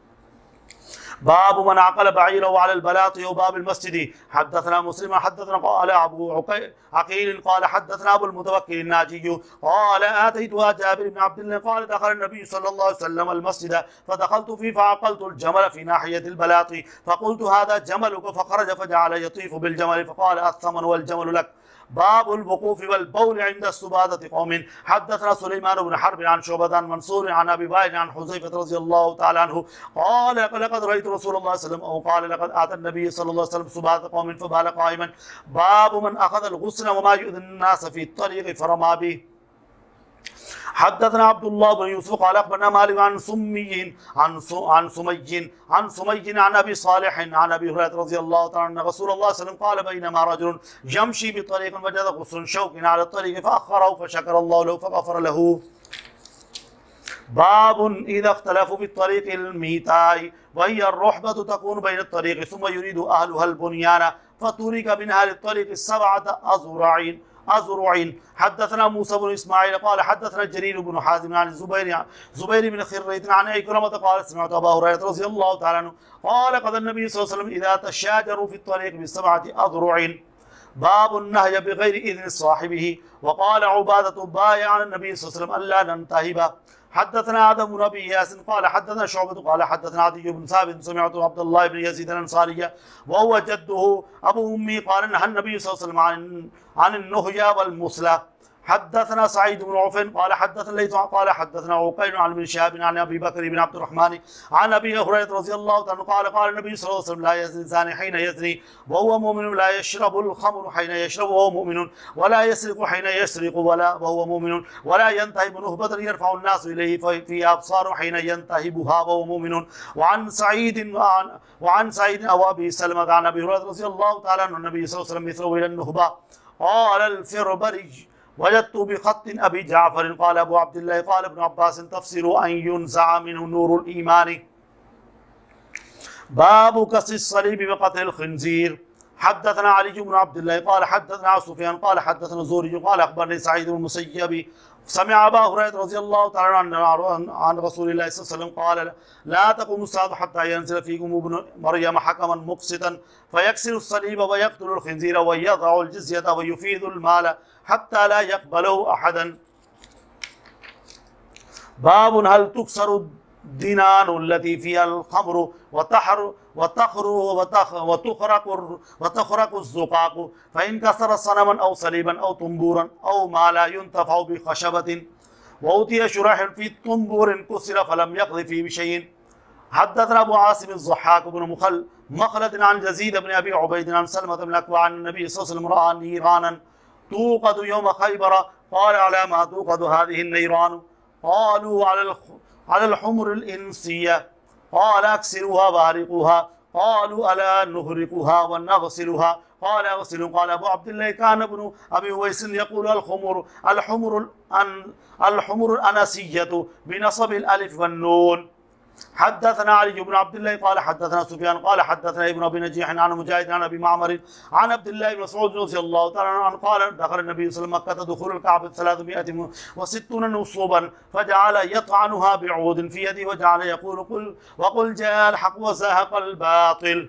[SPEAKER 4] باب من عقل بعيره على البلاط وباب المسجد. حدثنا مسلم حدثنا قال ابو عقيل قال حدثنا ابو المتوكل الناجي قال اتيتها جابر بن عبد الله قال دخل النبي صلى الله عليه وسلم المسجد فدخلت فيه فعقلت الجمل في ناحيه البلاط فقلت هذا جملك فخرج فجعل يطيف بالجمل فقال الثمن والجمل لك बाबुल वक़ूफ़ वल बौल इंद सुबादति कौमिन। हद्दसना सुलैमान बिन हर्ब अन शुअबा अन मंसूर अन अबी वाइल अन हुज़ैफ़ा रज़ियल्लाहु तआला अन्हु क़ाल लक़द रअयतु रसूलल्लाह सल्लल्लाहु अलैहि वसल्लम औ क़ाल लक़द आता नबी सल्लल्लाहु अलैहि वसल्लम सुबादत कौमिन फबाल क़ाइमन। बाब मन अख़ज़ अल गुस्ल व मा यु'दि अन्नास फ़ी त्तरीक़ फरमा बिहि। हद्दसना अब्दुल्लाह बिन यूसुफ क़ाल अख़बरना मालिक अन सुम्मिय्यिन अन अन सुमय्यिन अन सुमय्यिन अन अबी सालिह अन अबी हुरैरह रज़ियल्लाहु तआला अन्हु रसूलुल्लाह सल्लल्लाहु अलैहि वसल्लम क़ाल बैनमा रजुलुन यमशी बितरीक़िन वजदा गुस्लन शौकिन अला त्तरीक़ फ़अख़रहु फ़शकरल्लाहु लहु फ़ग़फ़र लहु। बाबुन इज़ा इख़्तलफ़ू बित्तरीक़िल मीताइ वहिय अर्रुहबतु तकूनु बैन त्तरीक़ सुम्मा युरीदु अहलुहल बुनियान फ़तुरिका मिनहा लित्तरीक़ सबअत अज़ुराइन अज़ुरुइन। हद्दसना मूसा बिन इस्माइल क़ाल हद्दसना जरीर बिन हाज़िम अन ज़ुबैर ज़ुबैर बिन खिर्रत अन इक्रमा क़ाल समिअतु अबा हुरैरह रज़ियल्लाहु तआला अन्हु क़ाल क़ाल नबी सल्लल्लाहु अलैहि वसल्लम इज़ा तशाजरू फ़ी त्तरीक़ बिसबअति अज़ुरुइन। बाबुन नहय बिग़ैरि इज़्नि साहिबिही वक़ाल उबादतु बायअ नबी सल्लल्लाहु अलैहि वसल्लम अल्ला नंतहिबा। हद्दसना आदम बिन अबी यासिन क़ाल हद्दसना शुअबा क़ाल हद्दसना अदी बिन साबित समिअतु अब्दुल्लाह बिन यज़ीद अल-अंसारी व हुवा जद्दुहु अबू उम्मी क़ाल नहा नबी सल्लल्लाहु अलैहि वसल्लम अन अन-नुहया वल मुसला। हद्दसना सईद बिन औफ़ क़ाल हद्दसना लैथ क़ाल हद्दसना उक़ैल अन इब्न शिहाब अन अबी बकर बिन अब्दुर्रहमान अन अबी हुरैरह रज़ियल्लाहु तआला क़ाल क़ाल नबी सल्लल्लाहु अलैहि वसल्लम ला यज़नी ज़ानी हिना यज़नी व हुवा मुमिनुन ला यशरबुल ख़म्र हिना यशरबु व हुवा मुमिनुन व ला यसरिक़ु हिना यसरिक़ु व ला व हुवा मुमिनुन व ला यंतहिबु नुहबतन यरफ़उ अन्नासु इलैहि फ़ी अबसारिहिम हिना यंतहिबुहा व हुवा मुमिनुन। व अन सईद व अन सईद व अबी सलमा अन अबी हुरैरह रज़ियल्लाहु तआला अन्हु नबी सल्लल्लाहु अलैहि वसल्लम मिस्लहु इला नुहबा क़ाल अल-फ़िरबरी वजदतु बिख़त्त अबी जाफ़र क़ाल अबू अब्दिल्लाह क़ाल इब्न अब्बास तफ़सीरु अन युनज़अ मिन्हु नूरुल ईमान। बाबु कसरिस सलीब व क़त्लिल ख़िंज़ीर। हद्दसना अली बिन अब्दिल्लाह क़ाल हद्दसना सुफ़यान क़ाल हद्दसना ज़ुहरी क़ाल अख़बरनी सईद बिन मुसय्यब समिअ अबा हुरैरह रज़ियल्लाहु तआला अन रसूलिल्लाहि सल्लल्लाहु अलैहि वसल्लम क़ाल ला तक़ूमु अस्साअतु हत्ता यंज़िल फ़ीकुम इब्नु मरियम हकमन मुक़सितन फ़यक्सिरु अस्सलीब व यक़्तुलुल ख़िंज़ीर व यज़अुल जिज़्यता व युफ़ीदुल माल हत्ता ला यक़बलहु अहदन। बाबुन हल तुक्सरु दिनानु अल्लती फ़ीहल ख़म्रु व तहर व तख़रु व तख व तुख़रक़ु व तुख़रक़ु ज़ुक़ाक़ु फ़इन कसर सनमन औ सलीबन औ तुम्बूरन औ मा ला युन्तफ़उ बिख़शबतिन व उतिय शुरहन फ़ी तुम्बूरिन कुसिर फ़लम यक़ज़ि फ़ी बिशैइन। हद्दसना अबू आसिम अज़्ज़हाक बिन मुखल मख़लद अन यज़ीद बिन अबी उबैद अन सलमह बिन अक्वा अन नबी सल्लल्लाहु अलैहि वसल्लम रअा नीरानन तूक़दु यौम ख़ैबर क़ाल अला मा तूक़दु हाज़िहि अन्नीरान क़ालू अलल हुमरिल इंसिय्या क़ाल अक्सिरूहा वहरिक़ूहा क़ालू अला नुहरिक़ूहा व नग़सिलूहा क़ाल अग़सिलू क़ाल अबू अब्दिल्लाह कान इब्नु अबी उवैस यक़ूलु अल हुमुर अल हुमुरुल अन अल हुमुरुल अनसिय्यतु बिनस्बिल अलिफ वन नून। हद्दसना अली बिन अब्दिल्लाह क़ाल हद्दसना सुफ़यान क़ाल हद्दसना इब्न अबी नजीह अन मुजाहिद अन अबी मामर अन अब्दुल्लाह बिन मसऊद रज़ियल्लाहु तआला अन्हु क़ाल दख़ल नबी सल्लल्लाहु अलैहि वसल्लम मक्का दुख़ूलुल कअबा सलासमिअत व सित्तून नुसूबन फ़जअल यतअनुहा बिऊदिन फ़ी यदिही व जअल यक़ूलु क़ुल व क़ुल जाअल हक़ व ज़हक़ल बातिल।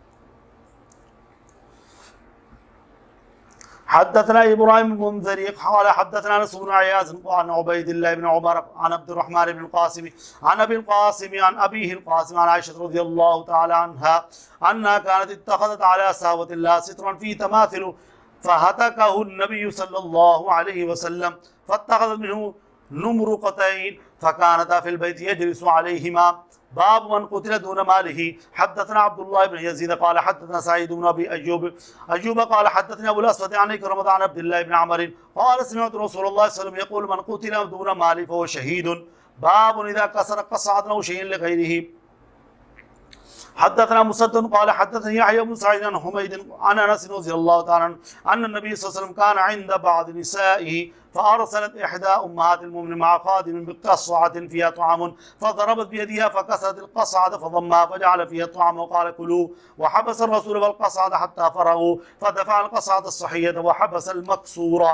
[SPEAKER 4] हद्दसना इब्राहीम बिन मुंज़िर क़ाल हद्दसना अनस बिन अय्याज़ अन उबैदिल्लाह बिन उमर अन अब्दुर्रहमान बिन क़ासिम अन अबी क़ासिम अन अबीहि क़ासिम अन आयशा रज़ियल्लाहु तआला अन्हा अन्हा कानत इत्तख़ज़त अला सावतिल्लाह सित्रन फ़ी तमाथिल फ़हतकहु नबी सल्लल्लाहु अलैहि वसल्लम फ़त्तख़ज़त मिन्हु नुमरुक़तैन फ़कानता फ़िल बैत यजलिसु अलैहिमा। बाब मन क़ुतिल दून मालिही। हद्दसना अब्दुल्लाह बिन यज़ीद क़ाल हद्दसना सईद बिन अबी अय्यूब अय्यूब क़ाल हद्दसनी अबुल अस्वद अन इक्रमा अन अब्दुल्लाह बिन अमर क़ाल समिअतु रसूलल्लाह सल्लल्लाहु अलैहि वसल्लम यक़ूल मन क़ुतिल दून मालिही फ़हुव शहीदुन। बाब इज़ा कसर क़सअतन औ शैअन लिग़ैरिही। हद्दसना मुसद्दद क़ाल हद्दसनी यहया बिन सईद अन हुमैद अन अनस रज़ियल्लाहु तआला अन्हु अन्न नबी सल्लल्लाहु अलैहि वसल्लम कान इंद बअद निसाइही फ़अरसलत इहदा उम्महातिल मुमिनीन मअ ख़ादिमिन बिक़स्अतिन फ़ीहा तआमुन फ़ज़रबत बियदिहा फ़कसरत अल-क़स्अत फ़ज़म्माहा फ़जअल फ़ीहा तआम वक़ाल कुलू वहबस ar-रसूल वल-क़स्अत हत्ता फ़रगू फ़दफ़अ अल-क़स्अत as-सहिय्यत वहबस al-मक़सूरा।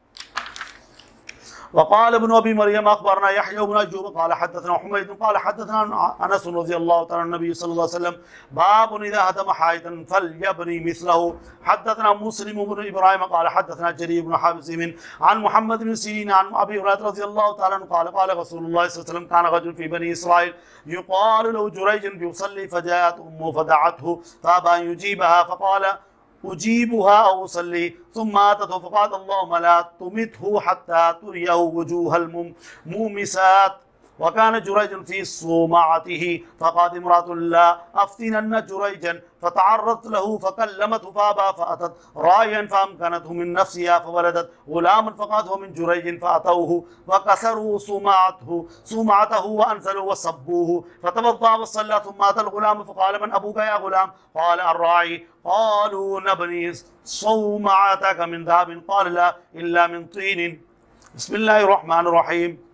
[SPEAKER 4] वक़ाल इब्नु अबी मरियम अख़बरना यहया बिन अय्यूब क़ाल हद्दसना हुमैद क़ाल हद्दसना अनस रज़ियल्लाहु तआला अन्हु नबी सल्लल्लाहु अलैहि वसल्लम बाब इज़ा हदम हाइतन फलयबनी मिस्लहु। हद्दसना मुस्लिम बिन इब्राहीम क़ाल हद्दसना जरीर बिन हाज़िम अन मुहम्मद बिन सीरीन अन अबी हुरैरह रज़ियल्लाहु तआला अन्हु क़ाल क़ाल रसूलुल्लाह सल्लल्लाहु अलैहि वसल्लम कान रजुल फ़ी बनी इस्राईल युक़ालु लहु जुरैज युसल्ली फ़जाअत उम्मुहु फ़दअतहु फ़अबा अन युजीबहा फ़क़ाल أجيبها أو أصلي ثم أتته فقال اللهم لا تمته حتى تريه وجوه المومسات. وكان جريج في صومعته فقالت امرأة لا أفتنن جريجا فتعرضت له فكلمته فأبى فأتت رايا فأمكنته من نفسها فولدت غلاما فقالت هو من جريج فأتوه وكسروا صومعته صومعته وأنزلوا وصبوه فتوضأ وصلى ثم أتى الغلام فقال من أبوك يا غلام؟ قال الراعي. قالوا نبني صومعتك من ذهب؟ قال لا إلا من طين. بسم الله الرحمن الرحيم.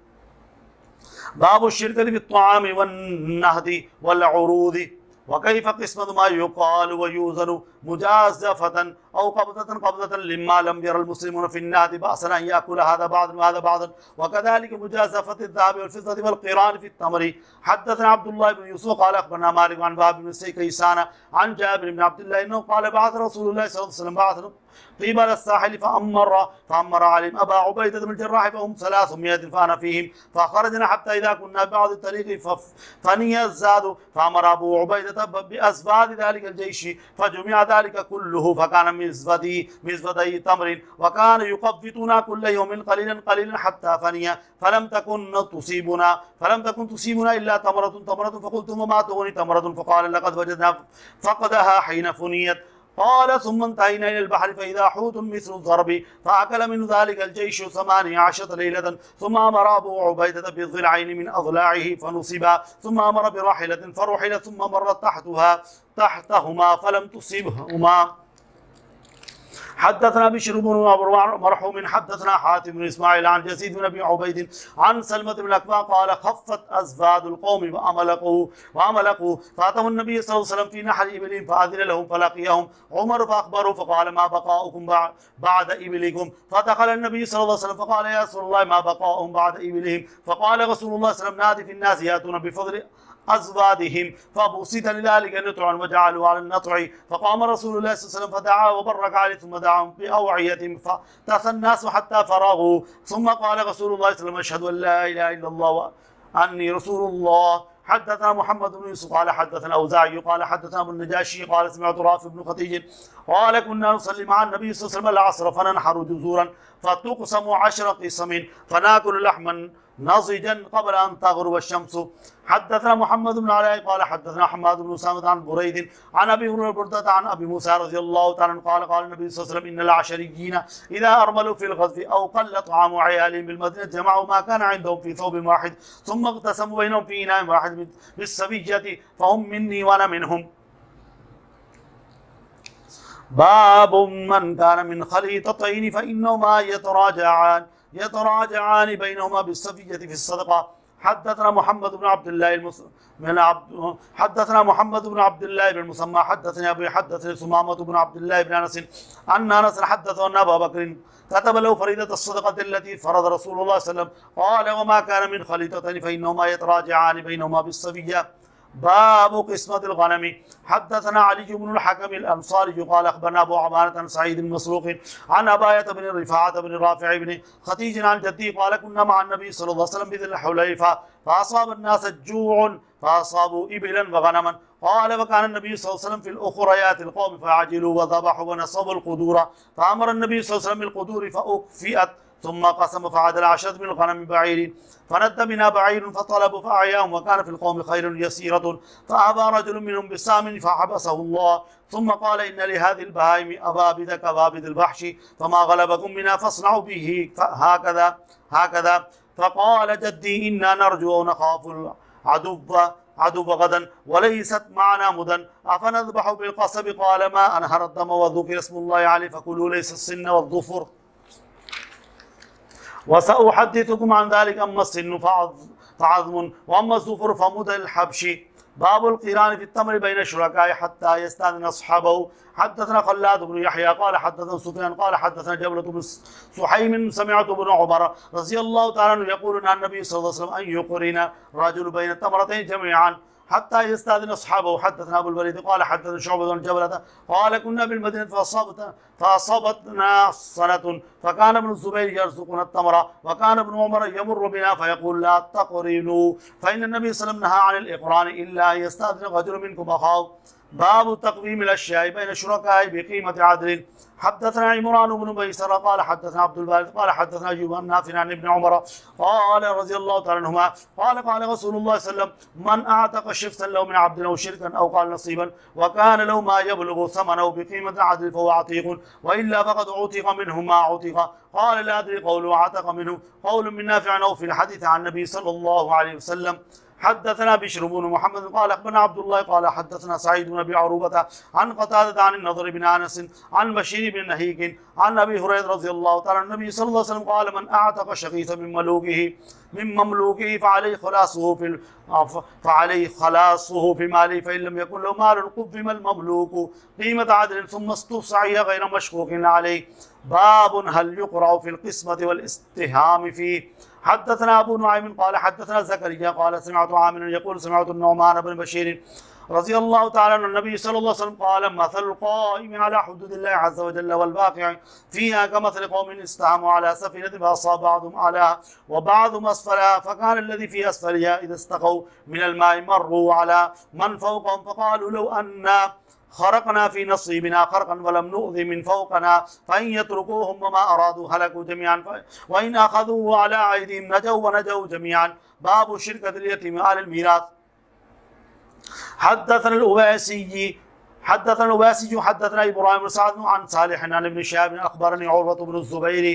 [SPEAKER 4] باب الشركة في الطعام والنهد والعروض وكيف قسمة ما يقال ويوزن مجازفة أو قبضة قبضة لما لم ير المسلمون في النهد بأسا أن يأكل هذا بعض وهذا بعضا وكذلك مجازفة الذهب والفضة والقيران في التمر. حدثنا عبد الله بن يوسف قال أخبرنا مالك عن باب بن كيسان عن جابر بن عبد الله إنه قال بعث رسول الله صلى الله عليه وسلم بعث قبل الساحل فأمر فأمر عليهم أبا عبيدة بن الجراح فهم ثلاثمائة فأنا فيهم فخرجنا حتى إذا كنا بعض الطريق فني الزاد فأمر أبو عبيدة بأزباد ذلك الجيش فجمع ذلك كله فكان مزبدي مزبدي تمر وكان يقبضنا كل يوم قليلا قليلا حتى فني فلم تكن تصيبنا فلم تكن تصيبنا إلا تمرة تمرة فقلت وما تغني تمرة؟ فقال لقد وجدنا فقدها حين فنيت. قال ثم انتهينا إلى البحر فإذا حوت مثل الضرب فأكل من ذلك الجيش ثمانية عشرة ليلة ثم أمر أبو عبيدة بضلعين من أضلاعه فنصبا ثم أمر براحلة فرحل ثم مرت تحتها تحتهما فلم تصبهما. حدثنا بشر بن مرحوم حدثنا حاتم بن اسماعيل عن يزيد بن ابي عبيد عن سلمة بن الاكوع قال خفت ازفاد القوم واملقوا واملقوا فاتوا النبي صلى الله عليه وسلم في نحر ابلهم فاذن لهم فلقيهم عمر فاخبروا فقال ما بقاؤكم بعد ابلكم؟ فدخل النبي صلى الله عليه وسلم فقال يا رسول الله ما بقاؤهم بعد ابلهم؟ فقال رسول الله صلى الله عليه وسلم نادي في الناس ياتون بفضل أزوادهم فبسط لذلك النطع وجعلوا على النطع فقام رسول الله صلى الله عليه وسلم فدعا وبرك عليه ثم دعاهم بأوعية فتأثى الناس حتى فرغوا ثم قال رسول الله صلى الله عليه وسلم أشهد أن لا إله إلا الله وأني رسول الله. حدثنا محمد بن يوسف قال حدثنا أوزاعي قال حدثنا ابن النجاشي قال سمعت رافع بن خديج قال كنا نصلي مع النبي صلى الله عليه وسلم العصر فننحر جزورا فتقسم عشر قسم فناكل لحما نضجا قبل أن تغرب الشمس. حدثنا محمد بن علاء قال حدثنا حماد بن أسامة عن بريد عن أبي هريرة بردة عن أبي موسى رضي الله تعالى عنه قال قال النبي صلى الله عليه وسلم إن العشريين إذا أرملوا في الغزو أو قل طعام عيالهم بالمدينة جمعوا ما كان عندهم في ثوب واحد ثم اقتسموا بينهم في إناء واحد بالسبيجة فهم مني وأنا منهم. باب من كان من خليطتين فإنهما يتراجعان يتراجعان بينهما بالسفية في الصدقة. حدثنا محمد بن عبد الله المس... من عبد... حدثنا محمد بن عبد الله بن المسمى حدثني ابي حدثني ثمامة بن عبد الله بن انس ان انس حدثه ان ابا بكر كتب له فريضة الصدقة التي فرض رسول الله صلى الله عليه وسلم قال وما كان من خليطتين فإنهما يتراجعان بينهما بالسفية. باب قسمة الغنم. حدثنا علي بن الحكم الأنصاري قال أخبرنا أبو عمارة عن سعيد المسروق عن أباية بن رفاعة بن رافع بن خديج عن جدي قال كنا مع النبي صلى الله عليه وسلم بذي الحليفة فأصاب الناس جوع فأصابوا إبلا وغنما قال وكان النبي صلى الله عليه وسلم في الأخريات القوم فعجلوا وذبحوا ونصبوا القدور فأمر النبي صلى الله عليه وسلم بالقدور فأكفئت ثم قسم فعدل عشرة من الغنم بعير فند بنا بعير فطلبوا فأعياهم وكان في القوم خير يسيرة فأبى رجل منهم بسام فحبسه الله ثم قال إن لهذه البهائم أبابد كبابد البحش فما غلبكم منها فاصنعوا به هكذا هكذا. فقال جدي إنا نرجو ونخاف العدو عدو غدا وليست معنا مدن أفنذبح بالقصب؟ قال ما أنهر الدم وذكر اسم الله عليه فكلوا ليس السن والظفر وسأحدثكم عن ذلك. أما السن فعظم وأما الظفر فمد الحبش. باب القران في التمر بين الشركاء حتى يستأذن أصحابه. حدثنا خلاد بن يحيى قال حدثنا سفيان قال حدثنا جبلة بن سحيم سمعت ابن عمر رضي الله تعالى عنه يقول عن النبي صلى الله عليه وسلم أن يقرن رجل بين التمرتين جميعا حتى يستأذن أصحابه. حدثنا أبو الوليد قال حدثنا شعبة بن جبلة قال كنا بالمدينة فأصابتنا فأصابتنا سنة فكان ابن الزبير يرزقنا التمر وكان ابن عمر يمر بنا فيقول لا تقرنوا فإن النبي صلى الله عليه وسلم نهى عن الإقران إلا أن يستأذن رجل منكم أخاه. बाब तक़वीम अल-अश्याइ बैन शुरकाए बिक़ीमत अदल। हद्दसना इमरान इब्न बैसरा क़ाल हद्दसना अब्दुल बारिज़ क़ाल हद्दसना अय्यूब अन नाफ़िअ अन इब्न उमर क़ाल रज़ियल्लाहु तआला अन्हुमा क़ाल क़ाल रसूलुल्लाह सल्लल्लाहु अलैहि वसल्लम मन अअतक़ शख़्सन लहु मिन अब्दिन अव शिरकन अव क़ाल नसीबन व कान लहु मा यबलुगु समनहु बिक़ीमत अदल फहुव अतीक़ुन व इल्ला फ़क़द उतिक़ मिन्हु मा उतिक़। क़ाल ला अदरी क़ौलु अअतक़ मिन्हु क़ौलुन मिन नाफ़िअ अव फ़िल हदीथ अन नबी सल्लल्लाहु अलैहि वसल्लम। हद्दसना बिश्र बिन मुहम्मद क़ाल अख़बरना अब्दुल्लाह क़ाल हद्दसना सईद बिन अबी अरूबा अन क़तादा अन नज़र बिन अनस अन बशीर बिन नहीक अन अबी हुरैरा रज़ियल्लाहु तआला अन्हु नबी सल्लल्लाहु अलैहि वसल्लम क़ाल मन अअतक़ शक़ीसन मिन मलूकिही मिन ममलूकिही फ़अलैहि ख़लासुहु फ़िल फ़अलैहि ख़लासुहु फ़ी मालिही फ़इन लम यकुन लहु मालुन क़ुव्विम अल-ममलूकु क़ीमत अदलिन सुम्मा इस्तुफ़्सिअ ग़ैर मशकूकिन अलैहि। बाबुन हल युक़रअ फ़िल क़िस्मति वल इस्तिहाम फ़ीह। हद्दसना अबू नुअय्म क़ाल हद्दसना ज़करिया क़ाल समिअतु आमिरन यक़ूलु समिअतु नुअमान बिन बशीर रज़ियल्लाहु तआला अन्हु नबी सल्लल्लाहु अलैहि वसल्लम क़ाल मसलुल क़ाइमि अला हुदूदिल्लाहि अज़्ज़ व जल्ल वल वाक़िअ फ़ीहा कमसलि क़ौमिन इस्तहामू अला सफ़ीनतिन फ़असाब बअदुहुम अलैहा व बअदुहुम असफ़लहा फ़कान अलज़ी फ़ी असफ़लिहा इज़ा इस्तक़ौ मिनल माइ मर्रू अला मन फ़ौक़हुम फ़क़ालू लौ अन्ना खरकना फी नसीबिना खरकन वलम नुअज़ि मिन फ़ौक़ना फ़इन यत्रुकूहुम वमा अरादू हलकू जमीअन व इन अख़ज़ूहु अला अयदीहिम नजौ व नजौ जमीअन। बाबु शिरकतिल यतीम अलल मीराथ। हद्दसना अल-उवैसी हद्दसना अल-उवैसी हद्दसना इब्राहीम बिन सअद अन सालिह अन इब्न शिहाब अख़बरनी उर्वा बिन ज़ुबैर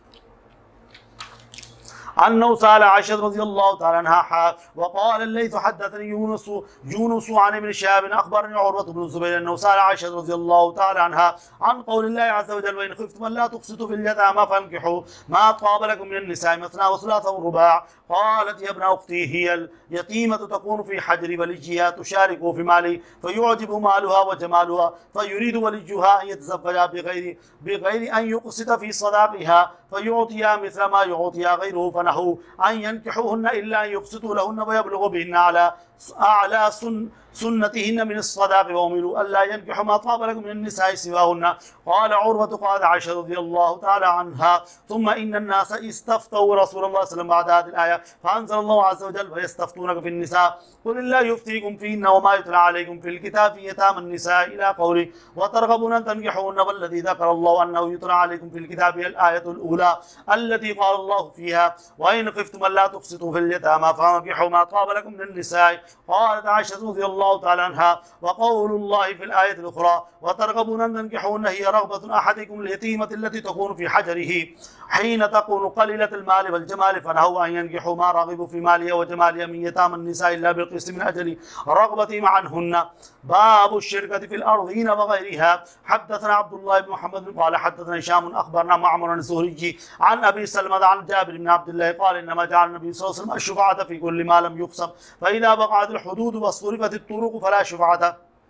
[SPEAKER 4] अन्नहु सअला आयशा रज़ियल्लाहु तआला अन्हा व क़ाल अल-लैथ हद्दसनी यूनुस यूनुस अन इब्न शिहाब अख़बरनी उर्वा बिन ज़ुबैर अन्नहु सअला आयशा रज़ियल्लाहु तआला अन्हा अन क़ौलिल्लाहि अज़्ज़ व जल्ल व इन ख़िफ़्तुम अल्ला तुक़्सितू फ़िल यतामा फ़अन्किहू मा ताब लकुम मिनन निसाइ मसना व सुलासा व रुबा। क़ालत या इब्न उख़्ती हियल यतीमतु तकूनु फ़ी हजरि वलिय्यिहा तुशारिकु फ़ी माली फ़युअजिबु मालुहा व जमालुहा फ़युरीदु वलिय्युहा अन यतज़व्वजा बिग़ैरि बिग़ैरि अन युक़सित फ़ी सदाक़िहा फ़युअतिया मिस्ल मा युअतिया ग़ैरुहु फ़नहू अन यन्किहुहुन्ना इल्ला अन युक़सितू लहुन्ना व यबलुगू बिहिन्ना अला अअला सुन सुन्नतिहिन्ना मिन अस्सदाक़ व उमिरू अल्ला यन्किहू मा ताब लकुम मिनन निसाइ सिवाहुन्ना। क़ाल उर्वतु क़ालत आयशा रज़ियल्लाहु तआला अन्हा थुम्मा इन्नन नास इस्तफ़्तौ रसूलल्लाह सल्लल्लाहु अलैहि वसल्लम बअद हाज़िहिल आया फ़अन्ज़लल्लाहु अज़्ज़ व जल्ल व यस्तफ़्तूनका फ़िन निसा क़ुल अल्लाहु युफ़्तीकुम फ़ीहिन्ना व मा युतला अलैकुम फ़िल किताबि फ़ी यतामन निसा इला क़ौलिhi व तर्ग़बूना अन तन्किहुहुन्ना वल्लज़ी ज़करल्लाहु अन्नहु युतला अलैकुम फ़िल किताबि अल आयतुल ऊला अल्लती क़ाल अल्लाहु फ़ीहा व इन ख़िफ़्तुम अल्ला तुक़्सितू फ़िल यतामा फ़अन्किहू मा ताब लकुम मिनन निसाइ। क़ालत आयशा रज़ियल्लाहु तआला अन्हा व क़ौलुल्लाहि फ़िल आयतिल उख़रा व तर्ग़बूना अन तन्किहुहुन्ना हिय रग़बतु अहदिकुम लियतीमति अल्लती तकूनु फ़ी हजरिही हीन तकूनु क़लीलतल माल वल जमाल फ़नहू अन यन्किहू मा रग़िबू फ़ी मालिहा व जमालिहा मिन यतामन निसा इल्ला बिल क़िस्ति मिन अजली रग़बतिहिम अन्हुन्ना। बाबु शिरकति फ़िल अर्ज़ीन व ग़ैरिहा। हद्दसना अब्दुल्लाह बिन मुहम्मद क़ाल हद्दसना हिशाम अख़बरना मअमर अन ज़ुहरी अन अबी सलमा अन जाबिर बिन अब्दिल्लाह क़ाल इन्नमा जअल नबी सल्लल्लाहु अलैहि वसल्लम अश-शुफ़अत फ़ी कुल्लि मा लम युक़सम फ़इज़ा वक़अतिल हुदूद व सुरिफ़तित तुरुक़ फ़ला शुफ़अत।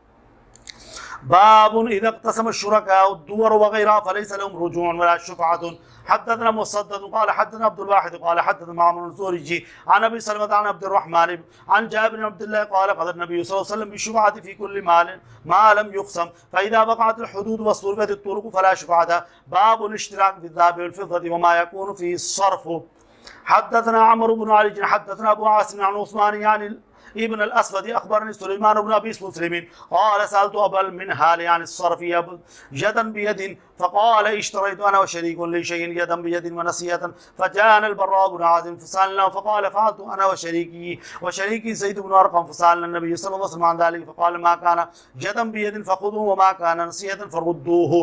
[SPEAKER 4] बाबुन इज़ा इक़्तसम अश-शुरकाअ अद-दुवर व ग़ैरहा फ़लैसा लहुम रुजूअन वला शुफ़अतुन। हद्दसना मुसद्दद क़ाल हद्दसना अब्दुल वाहिद क़ाल हद्दसना मअमर अन ज़ुहरी अन अबी सलमा अन अब्दुर्रहमान अन जाबिर बिन अब्दिल्लाह क़ाल क़ाल नबी सल्लल्लाहु अलैहि वसल्लम बिश-शुफ़अति फ़ी कुल्लि मालिन मा लम युक़सम फ़इज़ा वक़अतिल हुदूद व सुरिफ़तित तुरुक़ फ़ला शुफ़अत। बाबुल इश्तिराक बिज़-ज़हबि वल फ़िद्दति व मा यकूनु फ़ीहि सर्फ़। हद्दसना अमर बिन अली हद्दसना अबू आसिम अन उस्मान यानी इब्न अल-अस्वद अख़बरनी सुलैमान बिन अबी मुस्लिम क़ाल सअलतु अबल मिनहाल यानी अस्सर्फ़ यदन बियदिन फ़क़ाल इश्तरैतु अना व शरीकुन लि शैइन यदन बियदिन व नसियतन फ़जाअना अल-बर्रा बिन आज़िम फ़सअलनाहु फ़क़ाल फ़अलतु अना व शरीकी व शरीकी ज़ैद बिन अरक़म फ़सअलना नबी सल्लल्लाहु अलैहि वसल्लम अन ज़ालिक फ़क़ाल मा कान यदन बियदिन फ़ख़ुज़ूहु व मा कान नसियतन फ़रुद्दूहु।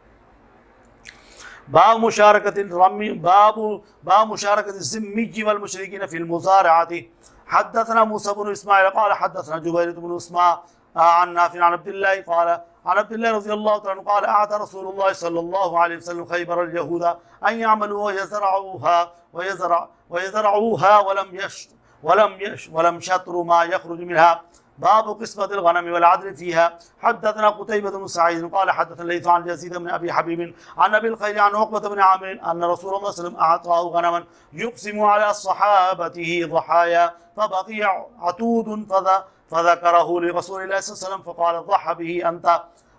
[SPEAKER 4] बाब मुशारकतिल रम्मी बाबु बाब मुशारकतिल ज़िम्मी वल मुशरिकीन फ़िल मुज़ारअति। हद्दसना मूसा बिन इस्माइल क़ाल हद्दसना जुबैर बिन उस्मा अन नाफ़िअ अन अब्दिल्लाह क़ाल अन अब्दिल्लाह रज़ियल्लाहु तआला अन्हु क़ाल अअता रसूलुल्लाह सल्लल्लाहु अलैहि वसल्लम ख़ैबर अल-यहूदा अन यअमलू व यज़रऊहा व यज़रा व यज़रऊहा वलम यश वलम यश वलम शत्रु मा यख़रुजु मिनहा। बाब क़िस्मतिल गनम वल अदल फ़ीहा। हद्दसना क़ुतैबा बिन सईद क़ाल हद्दसना लैथ अन यज़ीद बिन अबी हबीब अन अबिल ख़ैर अन उक़बा बिन आमिर अन रसूलुल्लाह सल्लल्लाहु अलैहि वसल्लम अअताहु गनमन युक़सिमु अला सहाबतिही ज़हाया फ़बक़िय अतूद फ़ज़करहु लिरसूलिल्लाह सल्लल्लाहु अलैहि वसल्लम फ़क़ाल ضح به أنت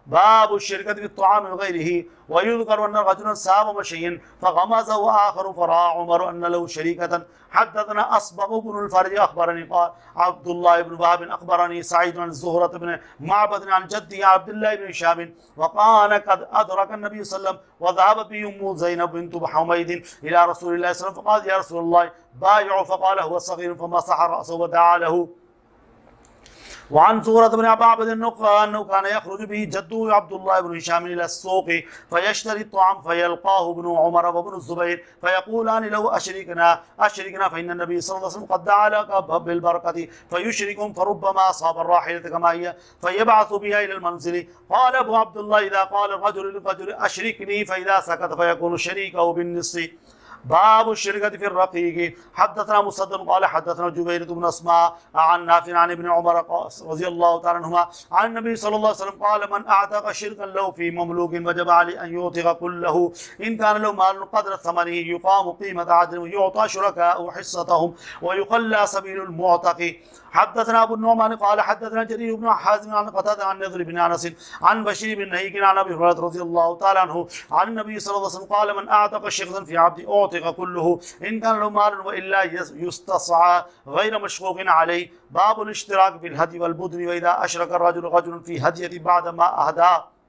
[SPEAKER 4] बाबु शिरकत बित्तआम वगैरिही वयुज़कर अन्न रजुलन साब मशय्यन फगमज़हु आखर फरा उमर अन्न लहु शरीकतन हद्दतना अस्बग़ इब्नुल फरज अखबरनी क़ाल अब्दुल्लाह इब्न वहब अखबरनी सईद अन ज़ुहरत इब्न मअबद अन जद्दी अब्दुल्लाह इब्न हिशाम वकान क़द अदरक नबी सल्लल्लाहु अलैहि वसल्लम वज़हब बि उम्मु ज़ैनब बिन्त हुमैद इला रसूलिल्लाह सल्लल्लाहु अलैहि वसल्लम फ़क़ाल या रसूलल्लाह बायअ फ़क़ाल हुवा सग़ीर फमसह रअसहु वदअा लहु वान सूरत बिन अबाबद अन्नहु कान यखरुज बिही जद्दु अब्दुल्लाह इब्न हिशाम इला अस्सूक़ फयश्तरी अत्तआम फयल्क़ाहु इब्नु उमर व इब्नु ज़ुबैर फयक़ूलान लहु अशरिकना अशरिकना फइन्न नबी सल्लल्लाहु अलैहि वसल्लम क़द दअा लका बिलबरकति फयुशरिकुहुम फरुब्बमा असाब अर्राहिलत कमा हिय फयबअसु बिहा इला अलमंज़िल क़ाल अबू अब्दुल्लाह इज़ा क़ाल अर्रजुलु लिर्रजुलि अशरिकनी फइज़ा सकत फयकूनु शरीकहु बिन्निस्फ़ि बाब शिरकत फिर रक़ीक़ हद्दसना मुसद्दद क़ाल हद्दसना जुबैर बिन अस्मा अन नाफ़ि अन इब्न उमर रज़ियल्लाहु तआला अन्हुमा अन नबी सल्लल्लाहु अलैहि वसल्लम क़ाल मन अअतक़ शिरकन लहु फ़ी ममलूकिन वजब अलैहि अन युतिक़ कुल्लहु इन कान लहु मालुन क़द्र समनिही युक़ामु क़ीमत अजरिhi युअता शुरकाअहु हिस्सतहुम व युक़ल्ला सबीलुल मुअतक़ हद्दसना अबू नुअमान क़ाल हद्दसना जरीर बिन हाज़िम अन क़तादा अन नज़र बिन अनस अन बशीर बिन नहीक अन अबी हुरैरह रज़ियल्लाहु तआला अन्हु अन नबी सल्लल्लाहु अलैहि वसल्लम क़ाल मन अअतक़ शिरकन फ़ी अब्दि कुल्लुहु इन कान लहु मालुन व इल्ला युस्तसअ गैर मशक़ूक़िन अलैहि बाबुल इश्तिराक फिल हदी वल बुदनि व इज़ा अशरक अर्रजुलु रजुलन फ़ी हदियति बअद मा अहदा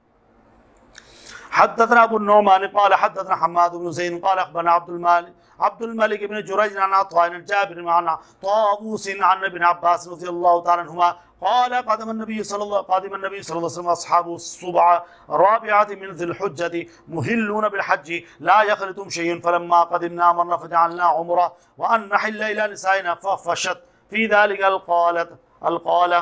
[SPEAKER 4] हद्दसना अबू नुअमान क़ाल हद्दसना हम्माद बिन ज़ैन क़ाल अख़बरना अब्दुल मालिक अब्दुल मलिक इब्न जुरैज अन अता अन जाबिर अन ताऊस अन इब्न अब्बास रज़ियल्लाहु तआला अन्हुमा قال قدم النبي صلى الله قادم النبي صلى الله عليه وسلم أصحاب السبع رابعة من ذي الحجة مهلون بالحج لا يخلطهم شيء فلما قدمنا أمرنا فجعلنا عمرة وأن نحل إلى نسائنا ففشت في ذلك القالة القالة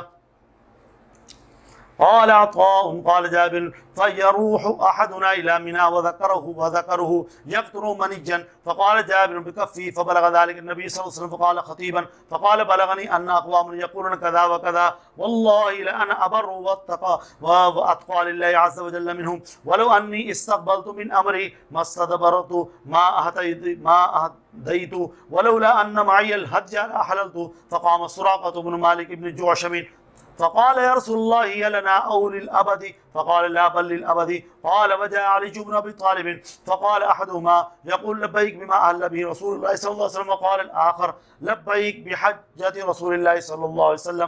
[SPEAKER 4] قال عطاء قال جابر فيروح أحدنا إلى منى وذكره وذكره يقطر منيجا فقال جابر بكفه فبلغ ذلك النبي صلى الله عليه وسلم فقال خطيبا فقال بلغني أن أقوام يقولون كذا وكذا والله لأنا أبر واتقى وأتقى لله عز وجل منهم ولو أني استقبلت من أمري ما استدبرت ما أهتيت ما أهديت ولولا أن معي الهدي لأحللت فقام سراقة بن مالك بن جعشم فقال يا رسول الله هي لنا أو للأبد فقال لا بل للأبد قال وجاء علي بن أبي طالب فقال أحدهما يقول لبيك بما أهل به رسول الله صلى الله عليه وسلم وقال الآخر لبيك بحجة رسول الله صلى الله عليه وسلم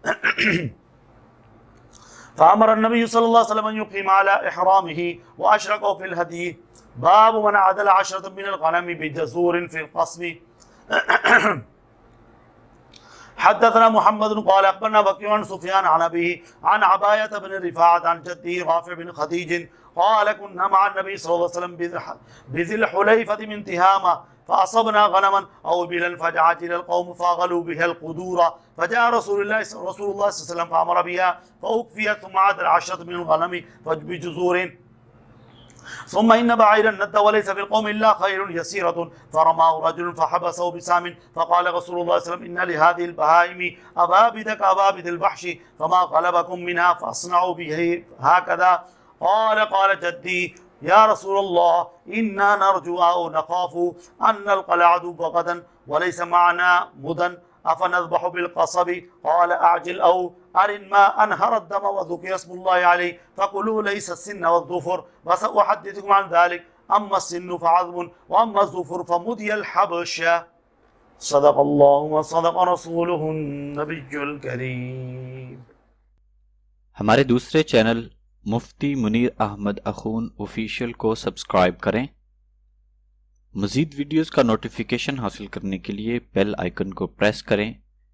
[SPEAKER 4] فأمر النبي صلى الله عليه وسلم أن يقيم على إحرامه وأشركه في الهدي باب من عدل عشرة من الغنم بجزور في القصب حدثنا محمد قال أخبرنا بكير عن سفيان عن أبيه عن عباية بن رفاعة عن جده رافع بن خديج قال كنا مع النبي صلى الله عليه وسلم بذي الحليفة من تهامة فأصبنا غنما أو بلا فجعت إلى القوم فغلوا بها القدور فجاء رسول الله رسول الله صلى الله عليه وسلم فأمر بها فأكفيت ثم عاد العشرة من الغنم بجزور ثم إن بعيرا ند وليس في القوم إلا خير يسيرة فرماه رجل فحبسه بسام فقال رسول الله صلى الله عليه وسلم إن لهذه البهائم أبابد كأبابد البحش فما غلبكم منها فاصنعوا به هكذا قال قال جدي يا رسول الله إنا نرجو أو نخاف أن نلقى العدو غدا وليس معنا مدن أفنذبح بالقصب قال أعجل أو أرن ما أنهر الدم وذكر اسم الله عليه فقولوا ليس السن والظفر وسأحدثكم عن ذلك أما السن فعظم وأما الظفر فمدي الحبش صدق الله وصدق رسوله النبي الكريم।
[SPEAKER 2] हमारे दूसरे चैनल मुफ्ती मुनीर अहमद अखून ऑफिशियल को सब्सक्राइब करें। मज़ीद वीडियोस का नोटिफिकेशन हासिल करने के लिए बेल आइकन को प्रेस करें।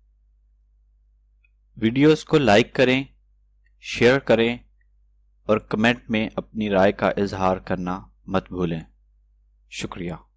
[SPEAKER 2] वीडियोस को लाइक करें, शेयर करें और कमेंट में अपनी राय का इजहार करना मत भूलें। शुक्रिया।